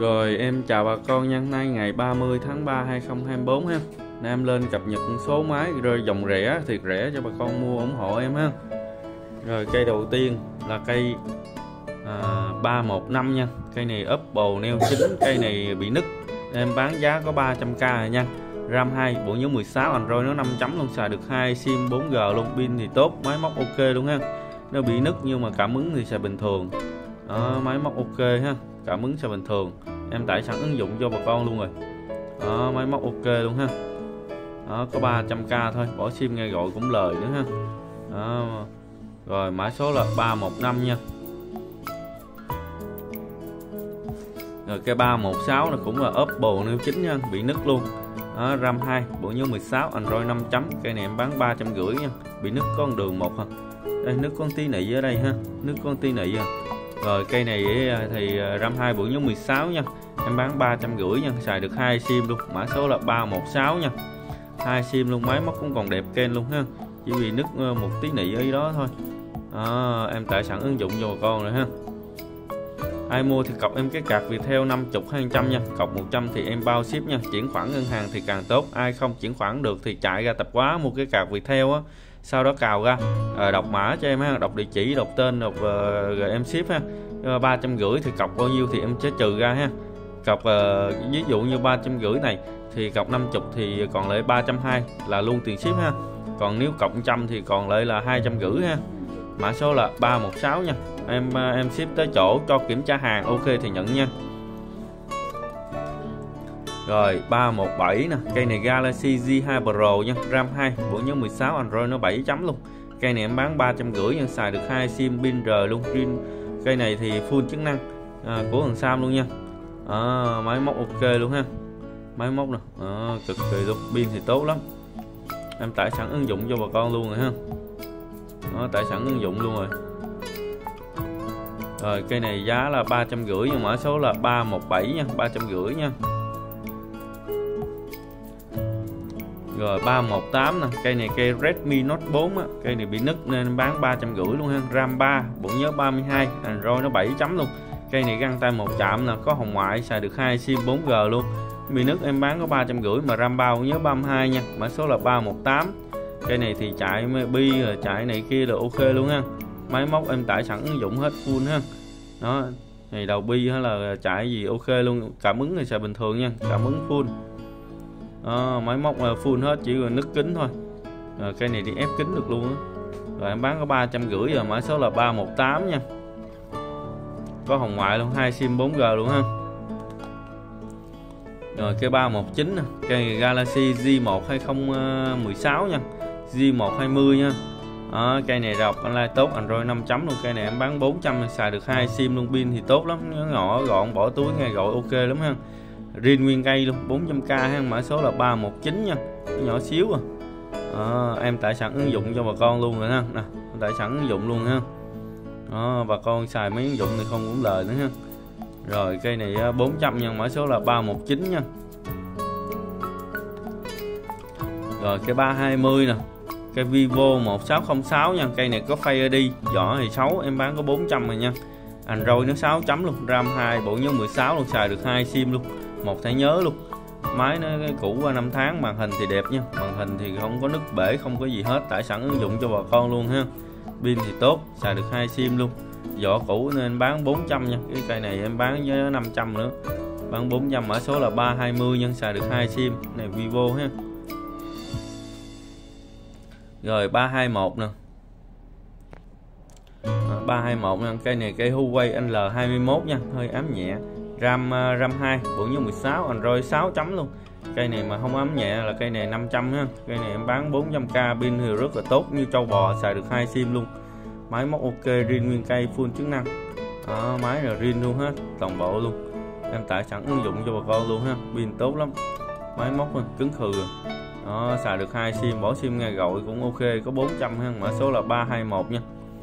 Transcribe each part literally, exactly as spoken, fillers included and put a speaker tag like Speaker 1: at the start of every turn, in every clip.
Speaker 1: Rồi em chào bà con nha, nay ngày ba mươi tháng ba hai không hai tư ha. Nay em lên cập nhật số máy rơi dòng rẻ, thiệt rẻ cho bà con mua ủng hộ em ha. Rồi cây đầu tiên là cây à, ba một năm nha. Cây này Apple neo chín, cây này bị nứt. Em bán giá có ba trăm k rồi nha. RAM hai, bộ nhớ mười sáu, Android nó năm chấm luôn, xài được hai sim bốn G luôn, pin thì tốt, máy móc ok luôn ha. Nó bị nứt nhưng mà cảm ứng thì xài bình thường. Đó, máy móc ok ha, cảm ứng xài bình thường. Em tải sẵn ứng dụng cho bà con luôn rồi. Đó, máy móc ok luôn ha. Đó, có ba trăm k thôi, bỏ sim nghe gọi cũng lời nữa ha. Đó. Rồi mã số là ba một năm nha. Rồi cái ba một sáu là cũng là Apple neo chín nha, bị nứt luôn. Đó, RAM hai, bộ nhớ mười sáu, Android năm chấm, cây này em bán ba trăm rưỡi nha. Bị nứt con đường một ha. Đây nứt con tí nị ở đây ha, nứt con tí nị à. Rồi cây này thì RAM hai, bộ nhớ mười sáu nha. Em bán ba trăm rưỡi nha, xài được hai sim luôn. Mã số là ba một sáu nha. Hai sim luôn, máy móc cũng còn đẹp kênh luôn ha. Chỉ vì nứt một tí nị ở đó thôi. Đó, em tải sẵn ứng dụng cho bà con rồi ha. Ai mua thì cọc em cái card Viettel năm mươi hai trăm nha, cọc một trăm thì em bao ship nha. Chuyển khoản ngân hàng thì càng tốt, ai không chuyển khoản được thì chạy ra tập hóa mua cái card Viettel á, sau đó cào ra à, đọc mã cho em ha, đọc địa chỉ, đọc tên, đọc uh, rồi em ship ha. Ba trăm rưỡi thì cọc bao nhiêu thì em sẽ trừ ra ha. Cọc uh, ví dụ như ba trăm rưỡi này thì cọc năm mươi thì còn lại ba trăm hai mươi là luôn tiền ship ha. Còn nếu cọc một trăm thì còn lại là hai trăm rưỡi ha. Mã số là ba một sáu nha. Em em ship tới chỗ cho kiểm tra hàng, ok thì nhận nha. Rồi ba một bảy nè, cây này Galaxy Z hai Pro nha, RAM hai, bộ nhớ mười sáu, Android nó bảy chấm luôn. Cây này em bán ba trăm rưỡi nha, xài được hai sim, pin R luôn. Cây này thì full chức năng à, của thằng Sam luôn nha. À, máy móc ok luôn ha. Máy móc nè, à, cực kỳ luôn, pin thì tốt lắm. Em tải sẵn ứng dụng cho bà con luôn rồi ha. Đó, tải sẵn ứng dụng luôn rồi. Rồi cây này giá là ba trăm rưỡi nhưng mã số là ba một bảy nha, ba trăm rưỡi nha. Rồi ba một tám nè, cây này cây Redmi Note bốn á, cây này bị nứt nên bán ba trăm rưỡi luôn ha. RAM ba, bộ nhớ ba mươi hai, Android nó bảy chấm luôn. Cây này găng tay một chạm nè, có hồng ngoại, xài được hai sim bốn G luôn. Bị nứt em bán có ba trăm rưỡi mà RAM ba, bộ nhớ ba mươi hai nha. Mã số là ba một tám. Cây này thì chạy bi rồi chạy này kia là ok luôn ha. Máy móc em tải sẵn ứng dụng hết full ha. Đó, này đầu bi hay là chạy gì ok luôn, cảm ứng thì xài bình thường nha, cảm ứng full. Đó, máy móc full hết, chỉ là nứt kính thôi. Rồi cây này thì ép kính được luôn á. Rồi em bán có ba trăm rưỡi rồi, mã số là ba một tám nha. Có hồng ngoại luôn, hai sim bốn G luôn ha. Rồi cây ba một chín nè, cây Galaxy Z một hai không một sáu nha, Z một hai mươi nha. Đó, cây này đọc online tốt, Android năm chấm luôn. Cây này em bán bốn trăm, xài được hai sim luôn, pin thì tốt lắm, nó nhỏ gọn, bỏ túi nghe gọi ok lắm ha. Rin nguyên cây luôn, bốn trăm k ha. Mã số là ba một chín nha, nhỏ xíu à. Đó, em tải sẵn ứng dụng cho bà con luôn rồi ha. Nè, tải sẵn ứng dụng luôn ha. Đó, bà con xài mấy ứng dụng thì không cũng lời nữa ha. Rồi cây này bốn trăm nha, mã số là ba một chín nha. Rồi cái ba hai mươi nè, cái Vivo một sáu không sáu nha, cây này có Face ai đi, vỏ thì xấu, em bán có bốn trăm rồi nha. Android nó sáu chấm luôn, RAM hai, bộ nhớ mười sáu luôn, xài được hai sim luôn, một thẻ nhớ luôn. Máy nó cũ qua năm tháng, màn hình thì đẹp nha, màn hình thì không có nứt bể, không có gì hết, tải sẵn ứng dụng cho bà con luôn ha. Pin thì tốt, xài được hai sim luôn. Vỏ cũ nên bán bốn trăm nha, cái cây này em bán với năm trăm nữa. Bán bốn trăm, mã số là ba hai mươi nhân, xài được hai sim, này Vivo ha. Rồi ba hai mốt nè. À, ba hai mốt nha, cây này cây Huawei L hai mươi mốt nha, hơi ám nhẹ. RAM RAM hai, bộ nhớ mười sáu, Android sáu chấm luôn. Cây này mà không ám nhẹ là cây này năm trăm ha. Cây này em bán bốn trăm k, pin thì rất là tốt như trâu bò, xài được hai sim luôn. Máy móc ok, rin nguyên cây full chức năng. Đó, máy là rin luôn hết, toàn bộ luôn. Em tải sẵn ứng dụng cho bà con luôn ha, pin tốt lắm. Máy móc cứng khừ rồi. Đó, xài được hai sim, bỏ sim nghe gọi cũng ok, có bốn trăm ha. Mã số là ba hai mốt nha.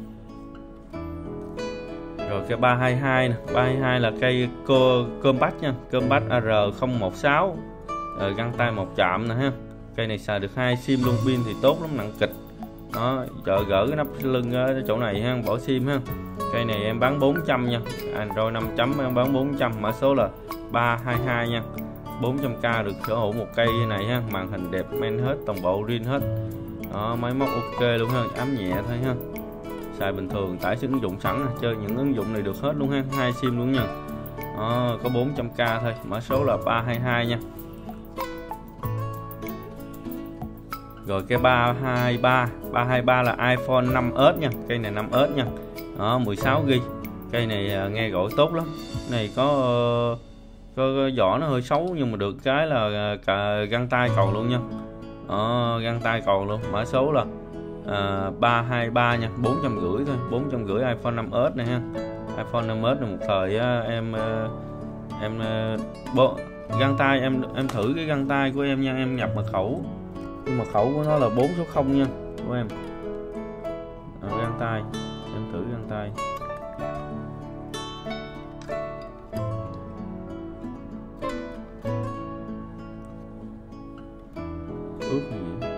Speaker 1: Rồi cái ba hai hai nè, ba hai hai là cây Compact nha, Compact R không một sáu. Rồi găng tay một chạm nè ha. Cây này xài được hai sim luôn, pin thì tốt lắm, nặng kịch. Đó, chợ gỡ cái nắp lưng ở chỗ này ha, bỏ sim ha. Cây này em bán bốn trăm nha, Android năm chấm em bán bốn trăm, mã số là ba hai hai nha, bốn trăm k được sở hữu một cây này ha, màn hình đẹp men hết, toàn bộ zin hết. Đó, máy móc ok luôn ha, ám nhẹ thôi ha, xài bình thường, tải ứng dụng sẵn, chơi những ứng dụng này được hết luôn ha, hai sim luôn nha. Đó, có bốn trăm k thôi, mã số là ba hai hai nha. Rồi cái ba hai ba, ba hai ba là iPhone năm S nha, cây này năm S nha. Đó, mười sáu gi-ga-bai. Cây này nghe gọi tốt lắm. Này có có, có vỏ nó hơi xấu nhưng mà được cái là cả găng tay còn luôn nha. Đó, găng tay còn luôn. Mã số là à, ba hai ba nha, bốn trăm rưỡi thôi, bốn trăm rưỡi iPhone năm S này ha. iPhone năm S này một thời á, em em bộ găng tay em em thử cái găng tay của em nha, em nhập mật khẩu. Mật khẩu của nó là bốn số không nha của em. À, găng tay em thử găng tay. Ướt gì vậy?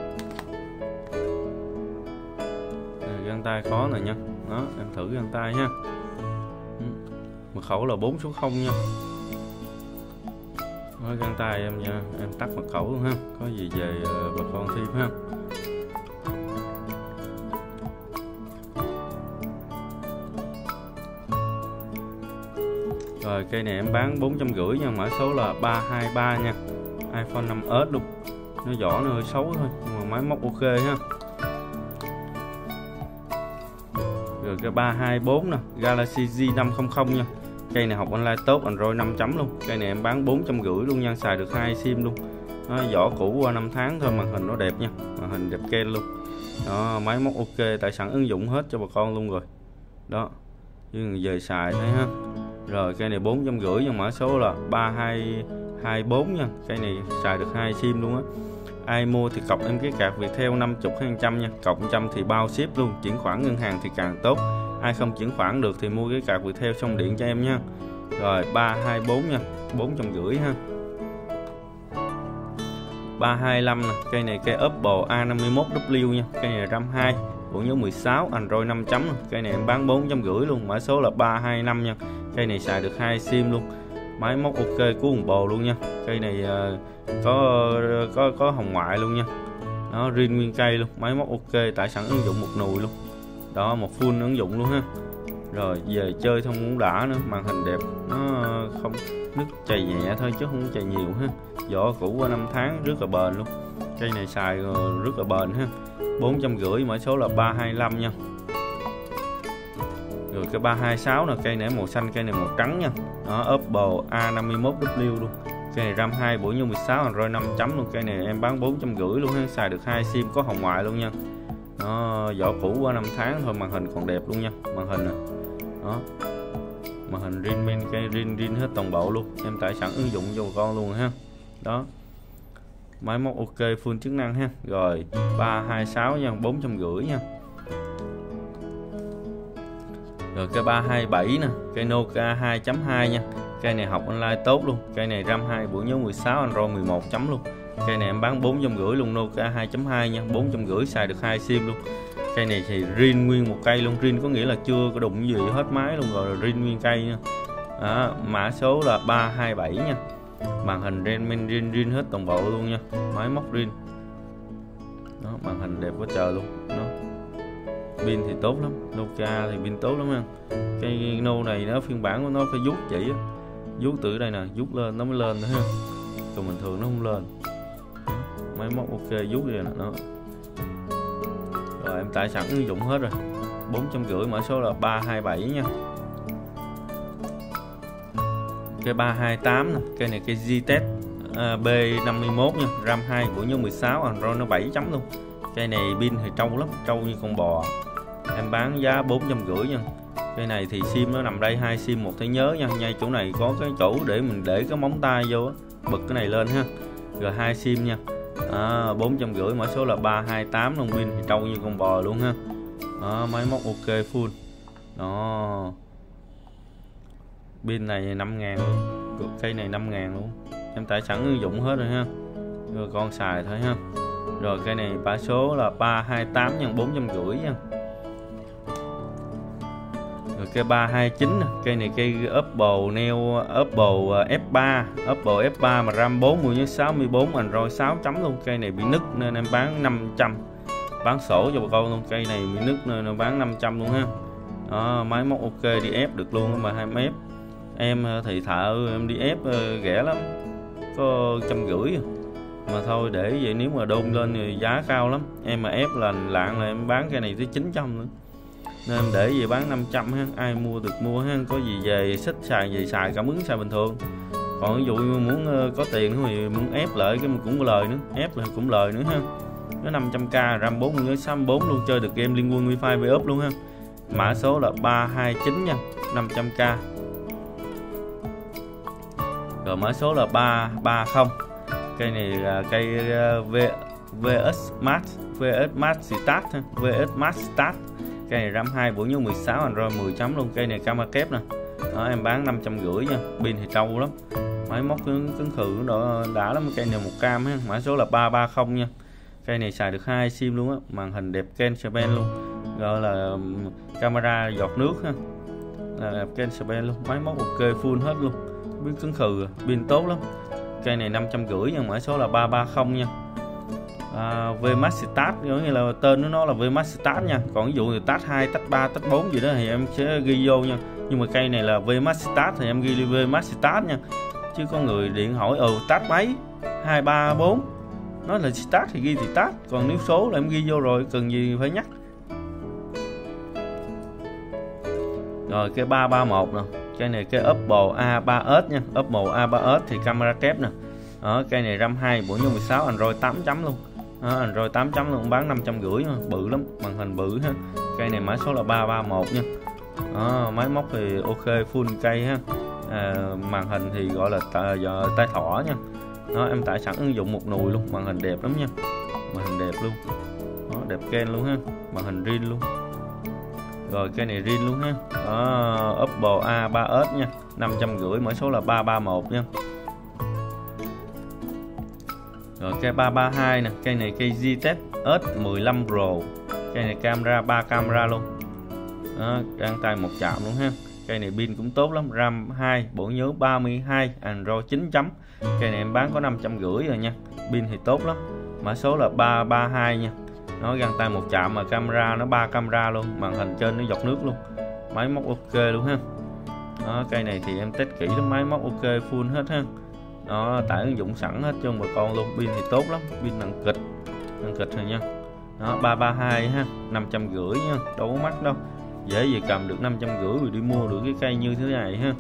Speaker 1: À, găng tay khó này nha. Đó, em thử găng tay ha. Mật khẩu là bốn số không nha. Nói găng tay em nha, em tắt mật khẩu luôn ha, có gì về uh, bà con thêm ha. Rồi cây này em bán bốn trăm rưỡi nha, mã số là ba hai ba nha, iPhone năm S luôn. Nó vỏ nó hơi xấu thôi nhưng mà máy móc ok ha. Rồi cái ba hai bốn nè, Galaxy Z năm trăm nha. Cây này học online tốt, Android năm chấm luôn. Cây này em bán bốn trăm rưỡi luôn nha, xài được hai sim luôn. Nó vỏ cũ qua năm tháng thôi, màn hình nó đẹp nha, màn hình đẹp ken luôn. Đó, máy móc ok, tại sẵn ứng dụng hết cho bà con luôn rồi. Đó, chứ về xài thấy ha. Rồi cây này bốn trăm rưỡi nhưng mã số là ba hai hai bốn nha. Cây này xài được hai sim luôn á. Ai mua thì cọc em cái card Viettel năm mươi hay một trăm nha, cọc một trăm thì bao ship luôn, chuyển khoản ngân hàng thì càng tốt. Ai không chuyển khoản được thì mua cái card Viettel xong điện cho em nha. Rồi ba hai bốn nha, bốn trăm rưỡi ha. ba hai lăm nè, cây này cây Oppo A năm mươi mốt W nha, cây này RAM hai, bộ nhớ mười sáu, Android năm chấm. Cây này em bán bốn trăm rưỡi luôn, mã số là ba hai năm nha. Cây này xài được hai sim luôn. Máy móc ok của Oppo luôn nha. Cây này uh, có có có hồng ngoại luôn nha. Nó riêng nguyên cây luôn, máy móc ok, tải sẵn ứng dụng một nùi luôn. Đó, một full ứng dụng luôn ha. Rồi về chơi thông cũng đã nữa, màn hình đẹp, nó không nứt chày nhẹ thôi chứ không chày nhiều ha. Vỏ cũ qua năm tháng rất là bền luôn. Cây này xài rất là bền ha. bốn trăm rưỡi, mã số là ba hai lăm nha. Rồi cái ba hai sáu là cây này màu xanh, cây này màu trắng nha. Đó, Oppo A năm mươi mốt W luôn. Cây này RAM hai, bộ nhớ mười sáu, Android năm chấm luôn. Cây này em bán bốn trăm rưỡi luôn ha, xài được hai sim, có hồng ngoại luôn nha. Đó, vỏ cũ qua năm tháng thôi, màn hình còn đẹp luôn nha, màn hình nè. Đó, màn hình rin men, cây rin rin hết toàn bộ luôn, em tải sẵn ứng dụng cho bà con luôn ha. Đó, máy móc ok, full chức năng ha. Rồi ba hai sáu nha, bốn trăm rưỡi nha. Rồi cái ba hai bảy nè, cây Nokia hai chấm hai nha. Cây này học online tốt luôn. Cây này RAM hai, bộ nhớ mười sáu, Android mười một chấm luôn. Cây này em bán bốn trăm rưỡi luôn, Nokia hai chấm hai nha, bốn trăm rưỡi, xài được hai sim luôn. Cây này thì rin nguyên một cây luôn, rin có nghĩa là chưa có đụng gì hết máy luôn rồi, rin nguyên cây nha. Đó, mã số là ba hai bảy nha. Màn hình rin men rin rin hết toàn bộ luôn nha, máy móc rin. Đó, màn hình đẹp quá trời luôn. Đó, pin thì tốt lắm, Nokia thì pin tốt lắm ha. Cây nô này nó phiên bản của nó phải vuốt chỉ á, vuốt từ đây nè, vuốt lên nó mới lên nữa ha, còn bình thường nó không lên. Máy móc ok, vuốt đây nè. Đó, rồi em tải sẵn ứng dụng hết rồi, bốn trăm rưỡi, mã số là ba hai bảy nha. Cây ba hai tám nè, cây này cây Z-Tech uh, B năm mươi mốt nha, RAM hai, bộ nhớ mười sáu, Android nó bảy chấm luôn. Cây này pin thì trâu lắm, trâu như con bò. Em bán giá bốn trăm rưỡi nha. Cây này thì sim nó nằm đây, hai sim một thẻ nhớ nha. Ngay chỗ này có cái chỗ để mình để cái móng tay vô á, bật cái này lên ha. Rồi hai sim nha. À, bốn trăm rưỡi, mã số là ba hai tám luôn, pin thì trâu như con bò luôn ha. Đó, máy móc ok full. Đó, pin này năm ngàn luôn, cây này năm ngàn luôn. Em tải sẵn ứng dụng hết rồi ha, rồi con xài thôi ha. Rồi cây này mã số là ba hai tám nhân bốn trăm rưỡi nha. Rồi cây ba hai chín nè, cây này cây Apple Neo Apple ép ba, Apple ép ba mà RAM bốn mươi sáu mươi bốn, Android sáu chấm luôn. Cây này bị nứt nên em bán năm trăm, bán sổ cho bà con luôn. Cây này bị nứt nên em bán năm trăm luôn ha. Đó, máy móc ok, đi ép được luôn mà em ép. Em thì thợ em đi ép rẻ lắm, có trăm rưỡi mà thôi. Để vậy nếu mà đôn lên thì giá cao lắm. Em mà ép là lạng là em bán cái này tới chín trăm nữa, nên em để về bán năm trăm ha. Ai mua được mua ha, có gì về xích xài về xài, cảm ứng xài bình thường. Còn ví dụ như muốn có tiền thì muốn ép lại cái cũng có lời nữa, ép lại cũng lời nữa ha. Nó năm trăm k, RAM bốn mươi sáu mươi bốn luôn, chơi được game Liên Quân Wi-Fi về ốp luôn ha. Mã số là ba hai chín nha, năm trăm k. Rồi mã số là ba ba không. Cây này là cây v, vê ét Max, vê ét Max Start ha, vê ét Max Start. Cây này RAM hai, bộ nhớ mười sáu, Android mười chấm luôn. Cây này camera kép nè. Đó, em bán năm trăm rưỡi nha, pin thì trâu lắm. Máy móc cứng cứng khử đó đã lắm. Cây này một cam ha. Mã số là ba ba không nha. Cây này xài được hai sim luôn á, màn hình đẹp Ken Span luôn. Gọi là camera giọt nước ha. Là đẹp Ken Span luôn, máy móc ok full hết luôn. Biến cứng khử, pin tốt lắm. Cây này năm trăm rưỡi nha, mã số là ba ba không nha. À, vMax Start giống như là tên của nó là vMax Start nha. Còn ví dụ như Start hai, Start ba, Start bốn gì đó thì em sẽ ghi vô nha. Nhưng mà cây này là vMax Start thì em ghi vMax Start nha. Chứ có người điện hỏi ừ Start mấy hai ba bốn, nói là Start thì ghi thì Start, còn nếu số là em ghi vô rồi, cần gì phải nhắc. Rồi cái ba ba mốt nè, cây này cái Apple a ba ét nha, Apple a ba ét thì camera kép nè. Đó, cây này RAM hai, bộ nhớ mười sáu, Android tám chấm luôn. Đó, Android tám chấm luôn, bán năm trăm rưỡi, bự lắm, màn hình bự ha. Cây này mã số là ba ba mốt nha. Đó, máy móc thì ok full cây ha. À, màn hình thì gọi là tay thỏ nha. Đó, em tải sẵn ứng dụng một nùi luôn, màn hình đẹp lắm nha, màn hình đẹp luôn. Đó, đẹp Ken luôn ha, màn hình zin luôn. Rồi cây này zin luôn ha. Đó, Apple a ba ét nha, năm trăm rưỡi, mã số là ba ba mốt nha. Rồi cây ba ba hai nè, cây này cây Ztech S mười lăm Pro. Cây này camera ba camera luôn. Đó, găng tay một chạm luôn ha. Cây này pin cũng tốt lắm, RAM hai, bộ nhớ ba mươi hai, Android chín chấm. Cây này em bán có năm trăm rưỡi rồi nha. Pin thì tốt lắm. Mã số là ba ba hai nha. Nó găng tay một chạm mà camera nó ba camera luôn, màn hình trên nó giọt nước luôn. Máy móc ok luôn ha. Đó, cây này thì em test kỹ lắm, máy móc ok full hết ha. Đó, tải ứng dụng sẵn hết cho bà con luôn, pin thì tốt lắm, pin nặng kịch, nặng kịch rồi nha. Đó, ba ba hai ha, năm trăm rưỡi nha, đâu có mắc đâu. Dễ gì cầm được năm trăm rưỡi rồi đi mua được cái cây như thế này ha.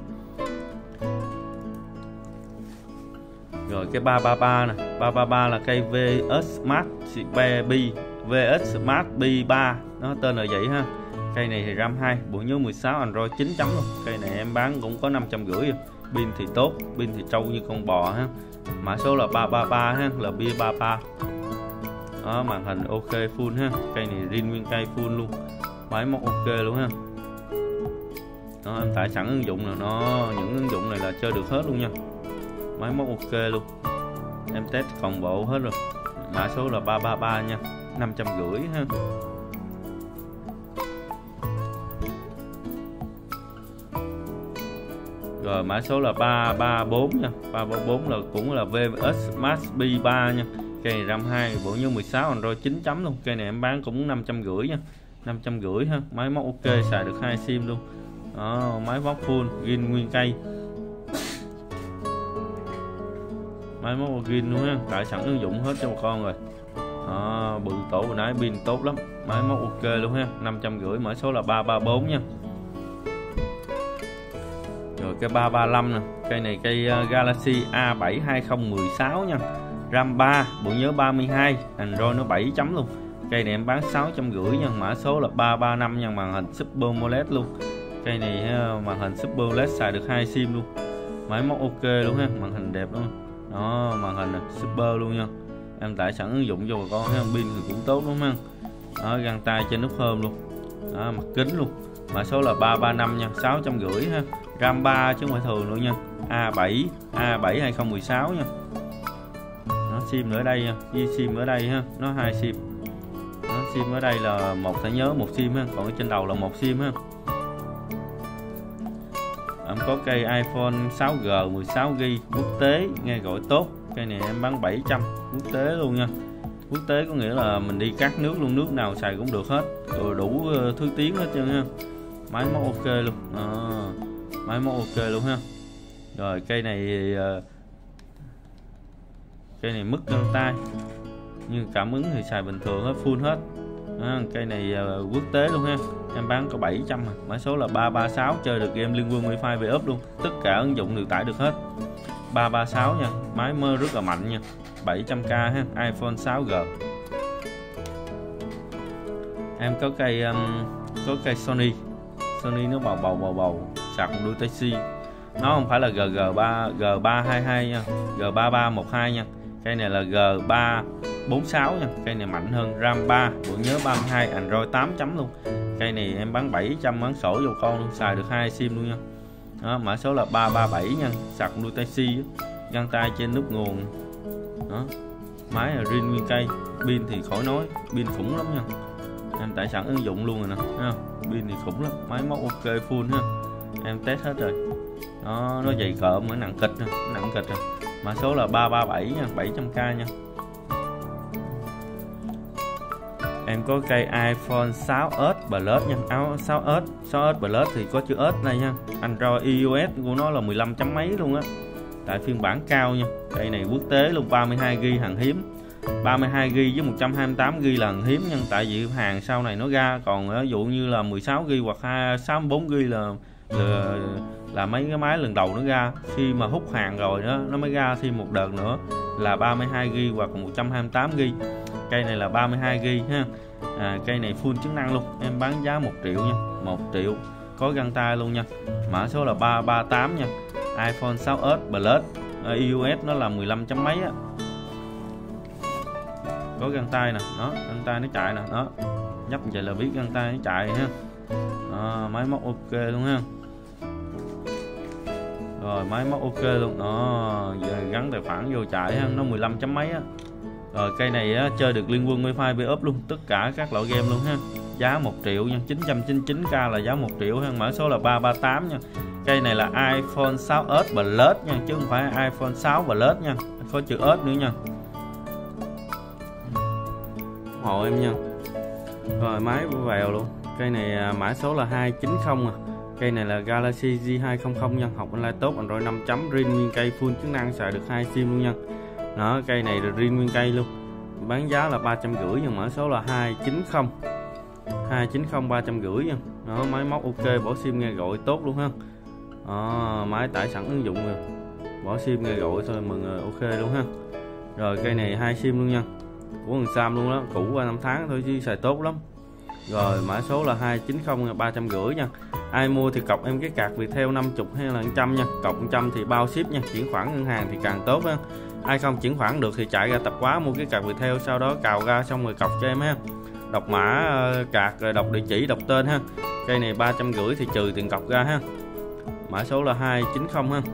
Speaker 1: Rồi cái ba ba ba nè, ba ba ba là cây vê ét Smart B, vê ét Smart B ba, nó tên là vậy ha. Cây này thì RAM hai, bộ nhớ mười sáu, Android chín chấm luôn. Cây này em bán cũng có năm trăm rưỡi rồi. Pin thì tốt, pin thì trâu như con bò ha. Mã số là ba ba ba ha, là bia ba ba. Đó, màn hình ok full ha. Cây này zin nguyên cây full luôn. Máy móc ok luôn ha. Đó, em tải sẵn ứng dụng là nó, những ứng dụng này là chơi được hết luôn nha. Máy móc ok luôn. Em test toàn bộ hết rồi. Mã số là ba ba ba nha, năm trăm rưỡi ha. Rồi mã số là ba ba bốn nha, ba ba bốn là cũng là vê ét Max B ba nha. Cây này RAM hai, bộ nhớ mười sáu, Android chín chấm luôn. Cây này em bán cũng năm trăm rưỡi nha, năm trăm rưỡi ha. Máy móc ok, xài được hai sim luôn. Đó, máy móc full, zin nguyên cây. Máy móc zin luôn ha, tải sẵn ứng dụng hết cho bà con rồi. Đó, bự tổ vừa nãy, pin tốt lắm, máy móc ok luôn ha, năm trăm rưỡi, mã số là ba ba bốn nha. Rồi cái ba ba lăm nè, cây này cây Galaxy A bảy hai không một sáu nha, RAM ba, bộ nhớ ba mươi hai, Android nó bảy chấm luôn. Cây này em bán sáu trăm rưỡi nha, mã số là ba ba năm nha, màn hình Super AMOLED luôn. Cây này màn hình Super AMOLED xài được hai sim luôn. Máy móc ok luôn ha, màn hình đẹp luôn. Đó, màn hình này, Super luôn nha. Em tải sẵn ứng dụng cho bà con ha, pin thì cũng tốt đúng không? Đó, găng tay trên nút hôm luôn. Đó, mặt kính luôn. Mã số là ba ba năm nha, sáu trăm rưỡi ha. RAM ba chứ không phải thường luôn nha. A bảy, A bảy hai không một sáu nha. Nó sim ở đây nha, ghi sim ở đây ha, nó hai sim. Nó sim ở đây là một thẻ nhớ một sim ha, còn ở trên đầu là một sim ha. có cây iPhone sáu G mười sáu gi-ga-bai quốc tế nghe gọi tốt, cây này em bán bảy trăm quốc tế luôn nha. Quốc tế có nghĩa là mình đi các nước luôn, nước nào xài cũng được hết, rồi đủ thứ tiếng hết trơn ha. Máy móc ok luôn à, máy móc ok luôn ha. Rồi cây này cây này mất găng tay nhưng cảm ứng thì xài bình thường hết, full hết à, cây này uh, quốc tế luôn ha, em bán có bảy trăm à. Mã số là ba ba sáu, chơi được game Liên Quân Wi-Fi về ốp luôn, tất cả ứng dụng đều tải được hết. Ba ba sáu nha, máy mơ rất là mạnh nha, bảy trăm k ha, iPhone sáu G. Em có cây um, có cây Sony Sony nó bầu bầu bầu bầu sạc một đuôi Type C, nó không phải là G G ba G ba hai hai nha, G ba ba một hai nha, cây này là G ba bốn sáu nha, cây này mạnh hơn, RAM ba, bộ nhớ ba mươi hai, Android tám chấm luôn. Cây này em bán bảy trăm, bán sổ vô con luôn, xài được hai sim luôn nha. Đó, mã số là ba ba bảy nha, sạc đuôi Type C, găng tay trên nút nguồn. Đó, máy là zin nguyên cây, pin thì khỏi nói, pin khủng lắm nha. Em tải sẵn ứng dụng luôn rồi nè, thấy không? Pin thì khủng lắm, máy móc ok full ha. Em test hết rồi. Đó, nó dày cộm, nó nặng kịch, nặng kịch rồi. Mã số là ba ba bảy nha, bảy trăm k nha. Em có cây iPhone sáu ét Plus nha, áo sáu ét, sáu ét Plus thì có chữ S này nha. Android i O S của nó là mười lăm chấm mấy luôn á. Tại phiên bản cao nha. Cây này quốc tế luôn, ba mươi hai gi-ga-bai hàng hiếm. ba mươi hai gi-ga-bai với một trăm hai mươi tám gi-ga-bai là hàng hiếm nha, tại vì hàng sau này nó ra, còn ví dụ như là mười sáu gi-ga-bai hoặc sáu mươi bốn gi-ga-bai là, là là mấy cái máy lần đầu nó ra, khi mà hút hàng rồi đó nó mới ra thêm một đợt nữa là ba mươi hai gi-ga-bai hoặc một trăm hai mươi tám gi-ga-bai. Cây này là ba mươi hai gi-ga-bai ha. À, cây này full chức năng luôn, em bán giá một triệu nha, một triệu, có găng tay luôn nha. Mã số là ba ba tám nha, iPhone sáu ét Plus, i O S nó là mười lăm chấm mấy á. Có găng tay nè, đó, găng tay nó chạy nè, đó, nhấp vậy là biết găng tay nó chạy ha. Đó, máy móc ok luôn ha. Rồi máy móc ok luôn, đó, giờ gắn tài khoản vô chạy ha, nó mười lăm chấm mấy á. Rồi cây này á, chơi được Liên Quân Wi-Fi về ốp luôn, tất cả các loại game luôn ha. Giá một triệu nha, chín trăm chín mươi chín k là giá một triệu ha. Mã số là ba ba tám nha. Cây này là iPhone sáu ét Plus nha, chứ không phải iPhone sáu Plus nha, có chữ S nữa nha. ủng hộ em nha. Rồi máy vào luôn. Cây này mã số là hai chín không à. Cây này là Galaxy G hai trăm nha, học online tốt, Android năm chấm, zin nguyên cây, full chức năng, xài được hai sim luôn nha. Đó, cây này là zin nguyên cây luôn. Bán giá là ba trăm rưỡi nhưng mã số là hai chín không. hai chín không ba trăm rưỡi nha. Đó, máy móc ok, bỏ sim nghe gọi tốt luôn ha. Đó, máy tải sẵn ứng dụng rồi. Bỏ sim nghe gọi thôi mừng rồi, ok luôn ha. Rồi cây này hai sim luôn nha. Của thằng Sam luôn đó, cũ qua năm tháng thôi chứ xài tốt lắm. Rồi mã số là hai chín không ba trăm rưỡi nha. Ai mua thì cọc em cái card Viettel năm mươi hay là một trăm nha. Cọc một trăm thì bao ship nha, chuyển khoản ngân hàng thì càng tốt ha. Ai không chuyển khoản được thì chạy ra tạp hóa mua cái card Viettel, sau đó cào ra xong rồi cọc cho em ha. Đọc mã card rồi đọc địa chỉ, đọc tên ha. Cây này ba trăm rưỡi thì trừ tiền cọc ra ha. Mã số là hai chín không ha.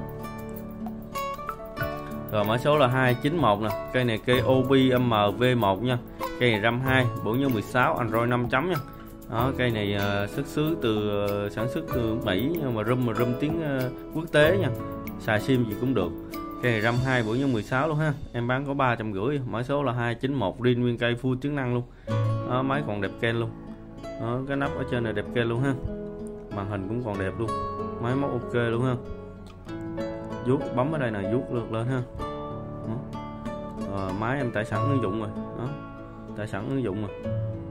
Speaker 1: Rồi mã số là hai chín một nè. Cây này cây O B M V một nha. Cây này RAM hai, bộ nhớ mười sáu, Android năm chấm nha. Đó, cây này uh, xuất xứ từ uh, sản xuất từ Mỹ nhưng mà rum mà rum tiếng uh, quốc tế nha. Xài sim gì cũng được. Cây này RAM hai, bộ nhớ mười sáu luôn ha. Em bán có ba trăm rưỡi. Mã số là hai chín một, zin nguyên cây, full chức năng luôn. Đó, máy còn đẹp ken luôn. Đó, cái nắp ở trên này đẹp ken luôn ha. Màn hình cũng còn đẹp luôn. Máy móc ok luôn ha. Vuốt bấm ở đây nè, vuốt lượt lên ha. Đó. Rồi, máy em tải sẵn ứng dụng rồi. Đó, tải sẵn ứng dụng rồi.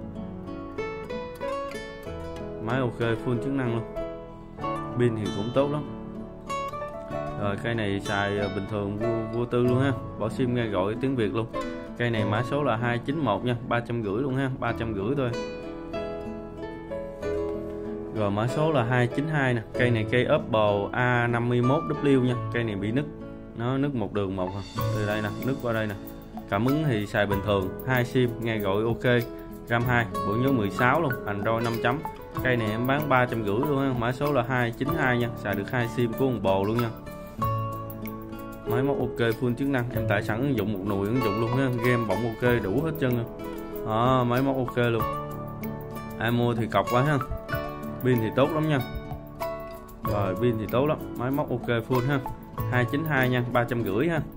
Speaker 1: Máy ok, full chức năng luôn. Pin thì cũng tốt lắm. Rồi cây này xài bình thường vô, vô tư luôn ha. Bỏ sim nghe gọi tiếng Việt luôn. Cây này mã số là hai chín một nha, ba trăm rưỡi luôn ha, ba trăm rưỡi thôi. Rồi mã số là hai chín hai nè. Cây này cây Apple A năm mươi mốt W nha. Cây này bị nứt. Nó nứt một đường một à. Từ đây nè, nứt qua đây nè. Cảm ứng thì xài bình thường, hai sim, nghe gọi ok. RAM hai, bộ nhớ mười sáu luôn, Android năm chấm. Cây này em bán ba trăm rưỡi luôn ha. Mã số là hai chín hai nha, xài được hai sim của một bồ luôn nha. Máy móc ok, full chức năng, em tải sẵn ứng dụng một nùi ứng dụng luôn ha. Game bọng ok, đủ hết chân rồi. Đó, máy móc ok luôn. Ai mua thì cọc quá ha. Pin thì tốt lắm nha. Rồi pin thì tốt lắm, máy móc ok full ha. Hai chín hai nha, ba trăm rưỡi ha.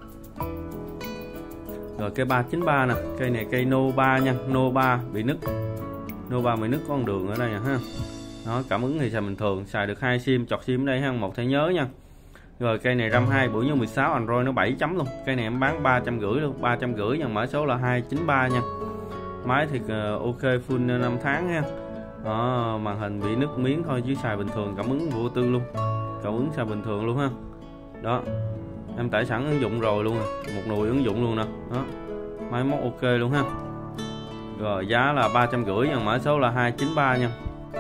Speaker 1: Rồi cây ba chín ba nè, cây này cây Nova nha, Nova bị nứt. Nova bị nứt có con đường ở đây nè ha. Đó, cảm ứng thì xài bình thường, xài được hai sim, chọt sim ở đây ha, một thẻ nhớ nha. Rồi cây này RAM hai, bộ nhớ mười sáu, Android nó bảy chấm luôn. Cây này em bán ba trăm rưỡi luôn, ba trăm rưỡi nha, mã số là hai chín ba nha. Máy thì ok full năm tháng ha. Đó, màn hình bị nứt miếng thôi chứ xài bình thường, cảm ứng vô tư luôn. Cảm ứng xài bình thường luôn ha. Đó. Em tải sẵn ứng dụng rồi luôn nè, một nùi ứng dụng luôn nè. Đó. Máy móc ok luôn ha. Rồi giá là ba trăm rưỡi nha, mã số là hai chín ba nha.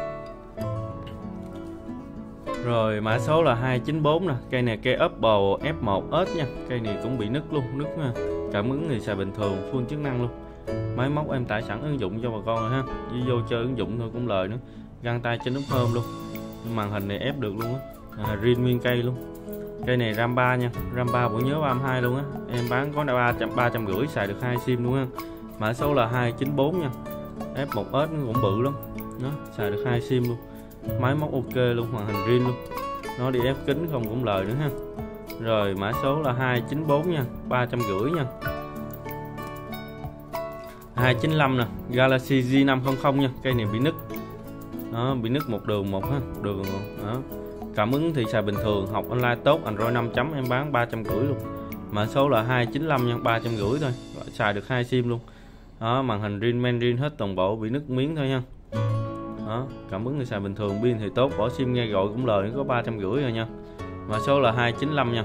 Speaker 1: Rồi mã số là hai chín bốn nè, cây này cây Oppo F một S nha, cây này cũng bị nứt luôn, nứt nha. Cảm ứng thì xài bình thường, full chức năng luôn. Máy móc em tải sẵn ứng dụng cho bà con rồi ha, chỉ vô chơi ứng dụng thôi cũng lời nữa. Găng tay trên nút thơm luôn, màn hình này ép được luôn á, à, riêng nguyên cây luôn. Cây này RAM ba nha, RAM ba bộ nhớ ba mươi hai luôn á, em bán có ba trăm rưỡi xài được hai sim luôn ha. Mã số là hai chín bốn nha. F một S cũng bự lắm, nó xài được hai sim luôn. Máy móc ok luôn, màn hình riêng luôn. Nó đi ép kính không cũng lời nữa ha. Rồi mã số là hai chín bốn nha, ba trăm rưỡi nha. hai chín lăm nè, Galaxy Z năm trăm nha, cây này bị nứt. Đó, bị nứt một đường một ha, đường đó. Cảm ứng thì xài bình thường, học online tốt, Android năm chấm em bán ba trăm rưỡi luôn. Mã số là hai chín lăm nha, ba trăm rưỡi thôi, xài được hai sim luôn. Đó, màn hình riêng men riêng hết toàn bộ, bị nứt miếng thôi nha. Đó, cảm ứng thì xài bình thường, pin thì tốt, bỏ sim nghe gọi cũng lời, có ba trăm rưỡi rồi nha. Mã số là hai chín lăm nha.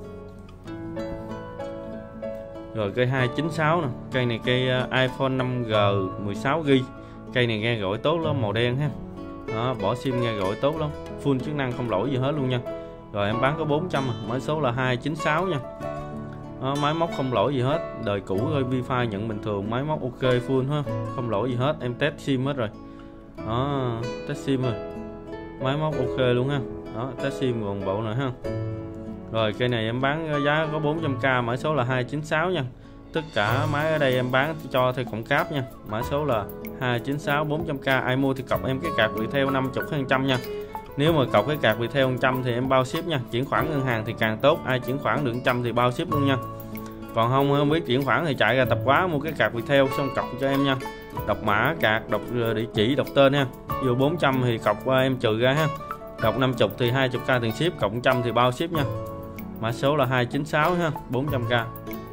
Speaker 1: Rồi cây hai chín sáu nè, cây này cây iPhone năm G mười sáu gi ga bai. Cây này nghe gọi tốt lắm, màu đen ha. Đó, bỏ sim nghe gọi tốt lắm, full chức năng không lỗi gì hết luôn nha. Rồi em bán có bốn trăm à, mã số là hai chín sáu nha. Đó, máy móc không lỗi gì hết, đời cũ thôi, Wi-Fi nhận bình thường, máy móc ok full ha, không lỗi gì hết, em test sim hết rồi. Đó, test sim rồi, máy móc ok luôn ha. Đó, test sim còn bộ này ha. Rồi cây này em bán giá có bốn trăm k, mã số là hai chín sáu nha. Tất cả máy ở đây em bán cho theo cộng cáp nha, mã số là hai chín sáu bốn trăm k. Ai mua thì cọc em cái card Viettel năm mươi phần trăm nha. Nếu mà cọc cái card Viettel một trăm thì em bao ship nha. Chuyển khoản ngân hàng thì càng tốt, ai chuyển khoản được một trăm thì bao ship luôn nha. Còn không không biết chuyển khoản thì chạy ra tập quá mua cái card Viettel xong cọc cho em nha. Đọc mã card, đọc địa chỉ, đọc tên ha. Vô bốn trăm thì cọc em trừ ra ha. Đọc năm mươi thì hai mươi k tiền ship, cộng một trăm thì bao ship nha. Mã số là hai chín sáu ha, bốn trăm k.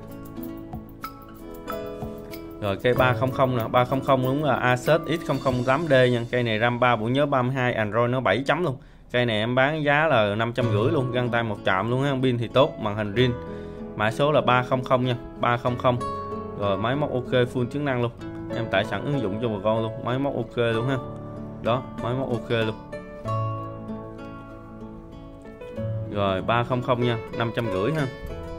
Speaker 1: Rồi cây ba trăm nè, ba trăm đúng là Asus X không không tám D nha. Cây này RAM ba, bộ nhớ ba mươi hai, Android nó bảy chấm luôn. Cây này em bán giá là năm trăm rưỡi luôn, găng tay một chạm luôn ha, pin thì tốt, màn hình riêng. Mã số là ba trăm nha, ba trăm. Rồi máy móc ok full chức năng luôn. Em tải sẵn ứng dụng cho bà con luôn, máy móc ok luôn ha. Đó, máy móc ok luôn. Rồi ba trăm nha, năm trăm rưỡi ha.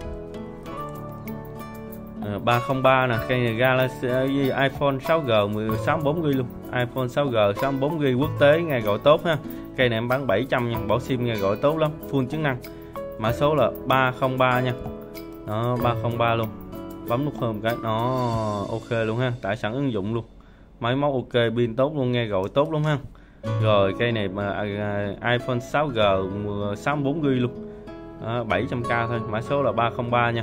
Speaker 1: À, ba không ba nè, cây này Galaxy iPhone sáu G sáu mươi bốn gi ga bai luôn, iPhone sáu G sáu mươi bốn gi ga bai quốc tế, nghe gọi tốt ha. Cây này em bán bảy trăm nha, bỏ sim nghe gọi tốt lắm, full chức năng. Mã số là ba không ba nha. Đó, ba không ba luôn. Bấm nút thơm cái nó ok luôn ha, tải sẵn ứng dụng luôn. Máy móc ok, pin tốt luôn, nghe gọi tốt lắm ha. Rồi cây này mà iPhone sáu G sáu mươi bốn gi ga bai luôn. Đó, bảy trăm k thôi, mã số là ba không ba nha.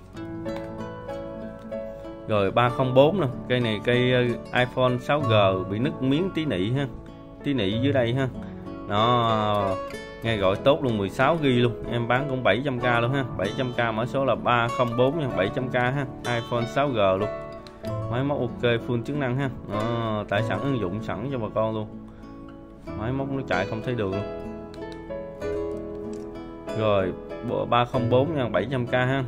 Speaker 1: Rồi ba không bốn nè, cây này cây iPhone sáu G bị nứt miếng tí nị ha. Tí nị dưới đây ha. Nó nghe gọi tốt luôn, mười sáu gi ga bai luôn. Em bán cũng bảy trăm k luôn ha, bảy trăm k, mã số là ba không bốn nha, bảy trăm k ha. iPhone sáu G luôn. Máy móc ok full chức năng ha. Đó, tải sẵn ứng dụng sẵn cho bà con luôn. Máy móc nó chạy không thấy đường luôn. Rồi bộ ba không bốn nha, bảy trăm k ha.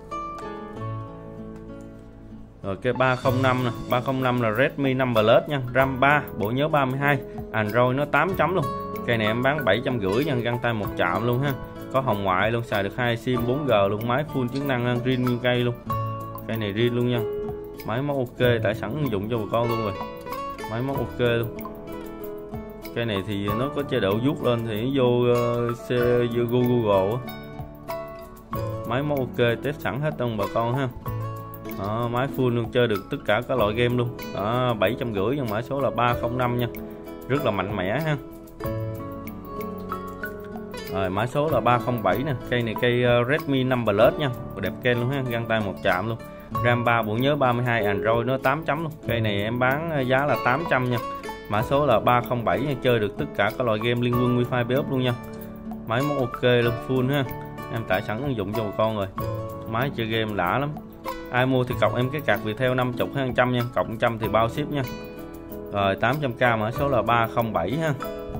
Speaker 1: Rồi cái ba không năm nè, ba không năm là Redmi năm Plus nha, RAM ba, bộ nhớ ba mươi hai, Android nó tám chấm luôn. Cây này em bán bảy trăm rưỡi nha, găng tay một chạm luôn ha. Có hồng ngoại luôn, xài được hai sim bốn G luôn, máy full chức năng riêng nguyên cây luôn. Cây này riêng luôn nha. Máy móc ok, tải sẵn ứng dụng cho bà con luôn rồi. Máy móc ok luôn. Cây này thì nó có chế độ vuốt lên thì nó vô uh, vô Google á. Máy móc ok, test sẵn hết trong bà con ha. Đó, máy full luôn, chơi được tất cả các loại game luôn. Đó, bảy trăm rưỡi nhưng mã số là ba không năm nha. Rất là mạnh mẽ ha. Rồi mã số là ba không bảy nè, cây này cây Redmi năm Plus nha, đẹp kênh luôn ha, găng tay một chạm luôn. RAM ba, bộ nhớ ba mươi hai, Android nó tám chấm luôn. Cây này em bán giá là tám trăm nha. Mã số là ba không bảy nha, chơi được tất cả các loại game Liên Quân Wi-Fi bê ốp luôn nha. Máy móc ok luôn, full ha. Em tải sẵn ứng dụng cho một con rồi. Máy chơi game đã lắm. Ai mua thì cọc em cái card Viettel năm mươi hay một trăm nha, cộng một trăm thì bao ship nha. Rồi tám trăm k, mã số là ba không bảy ha.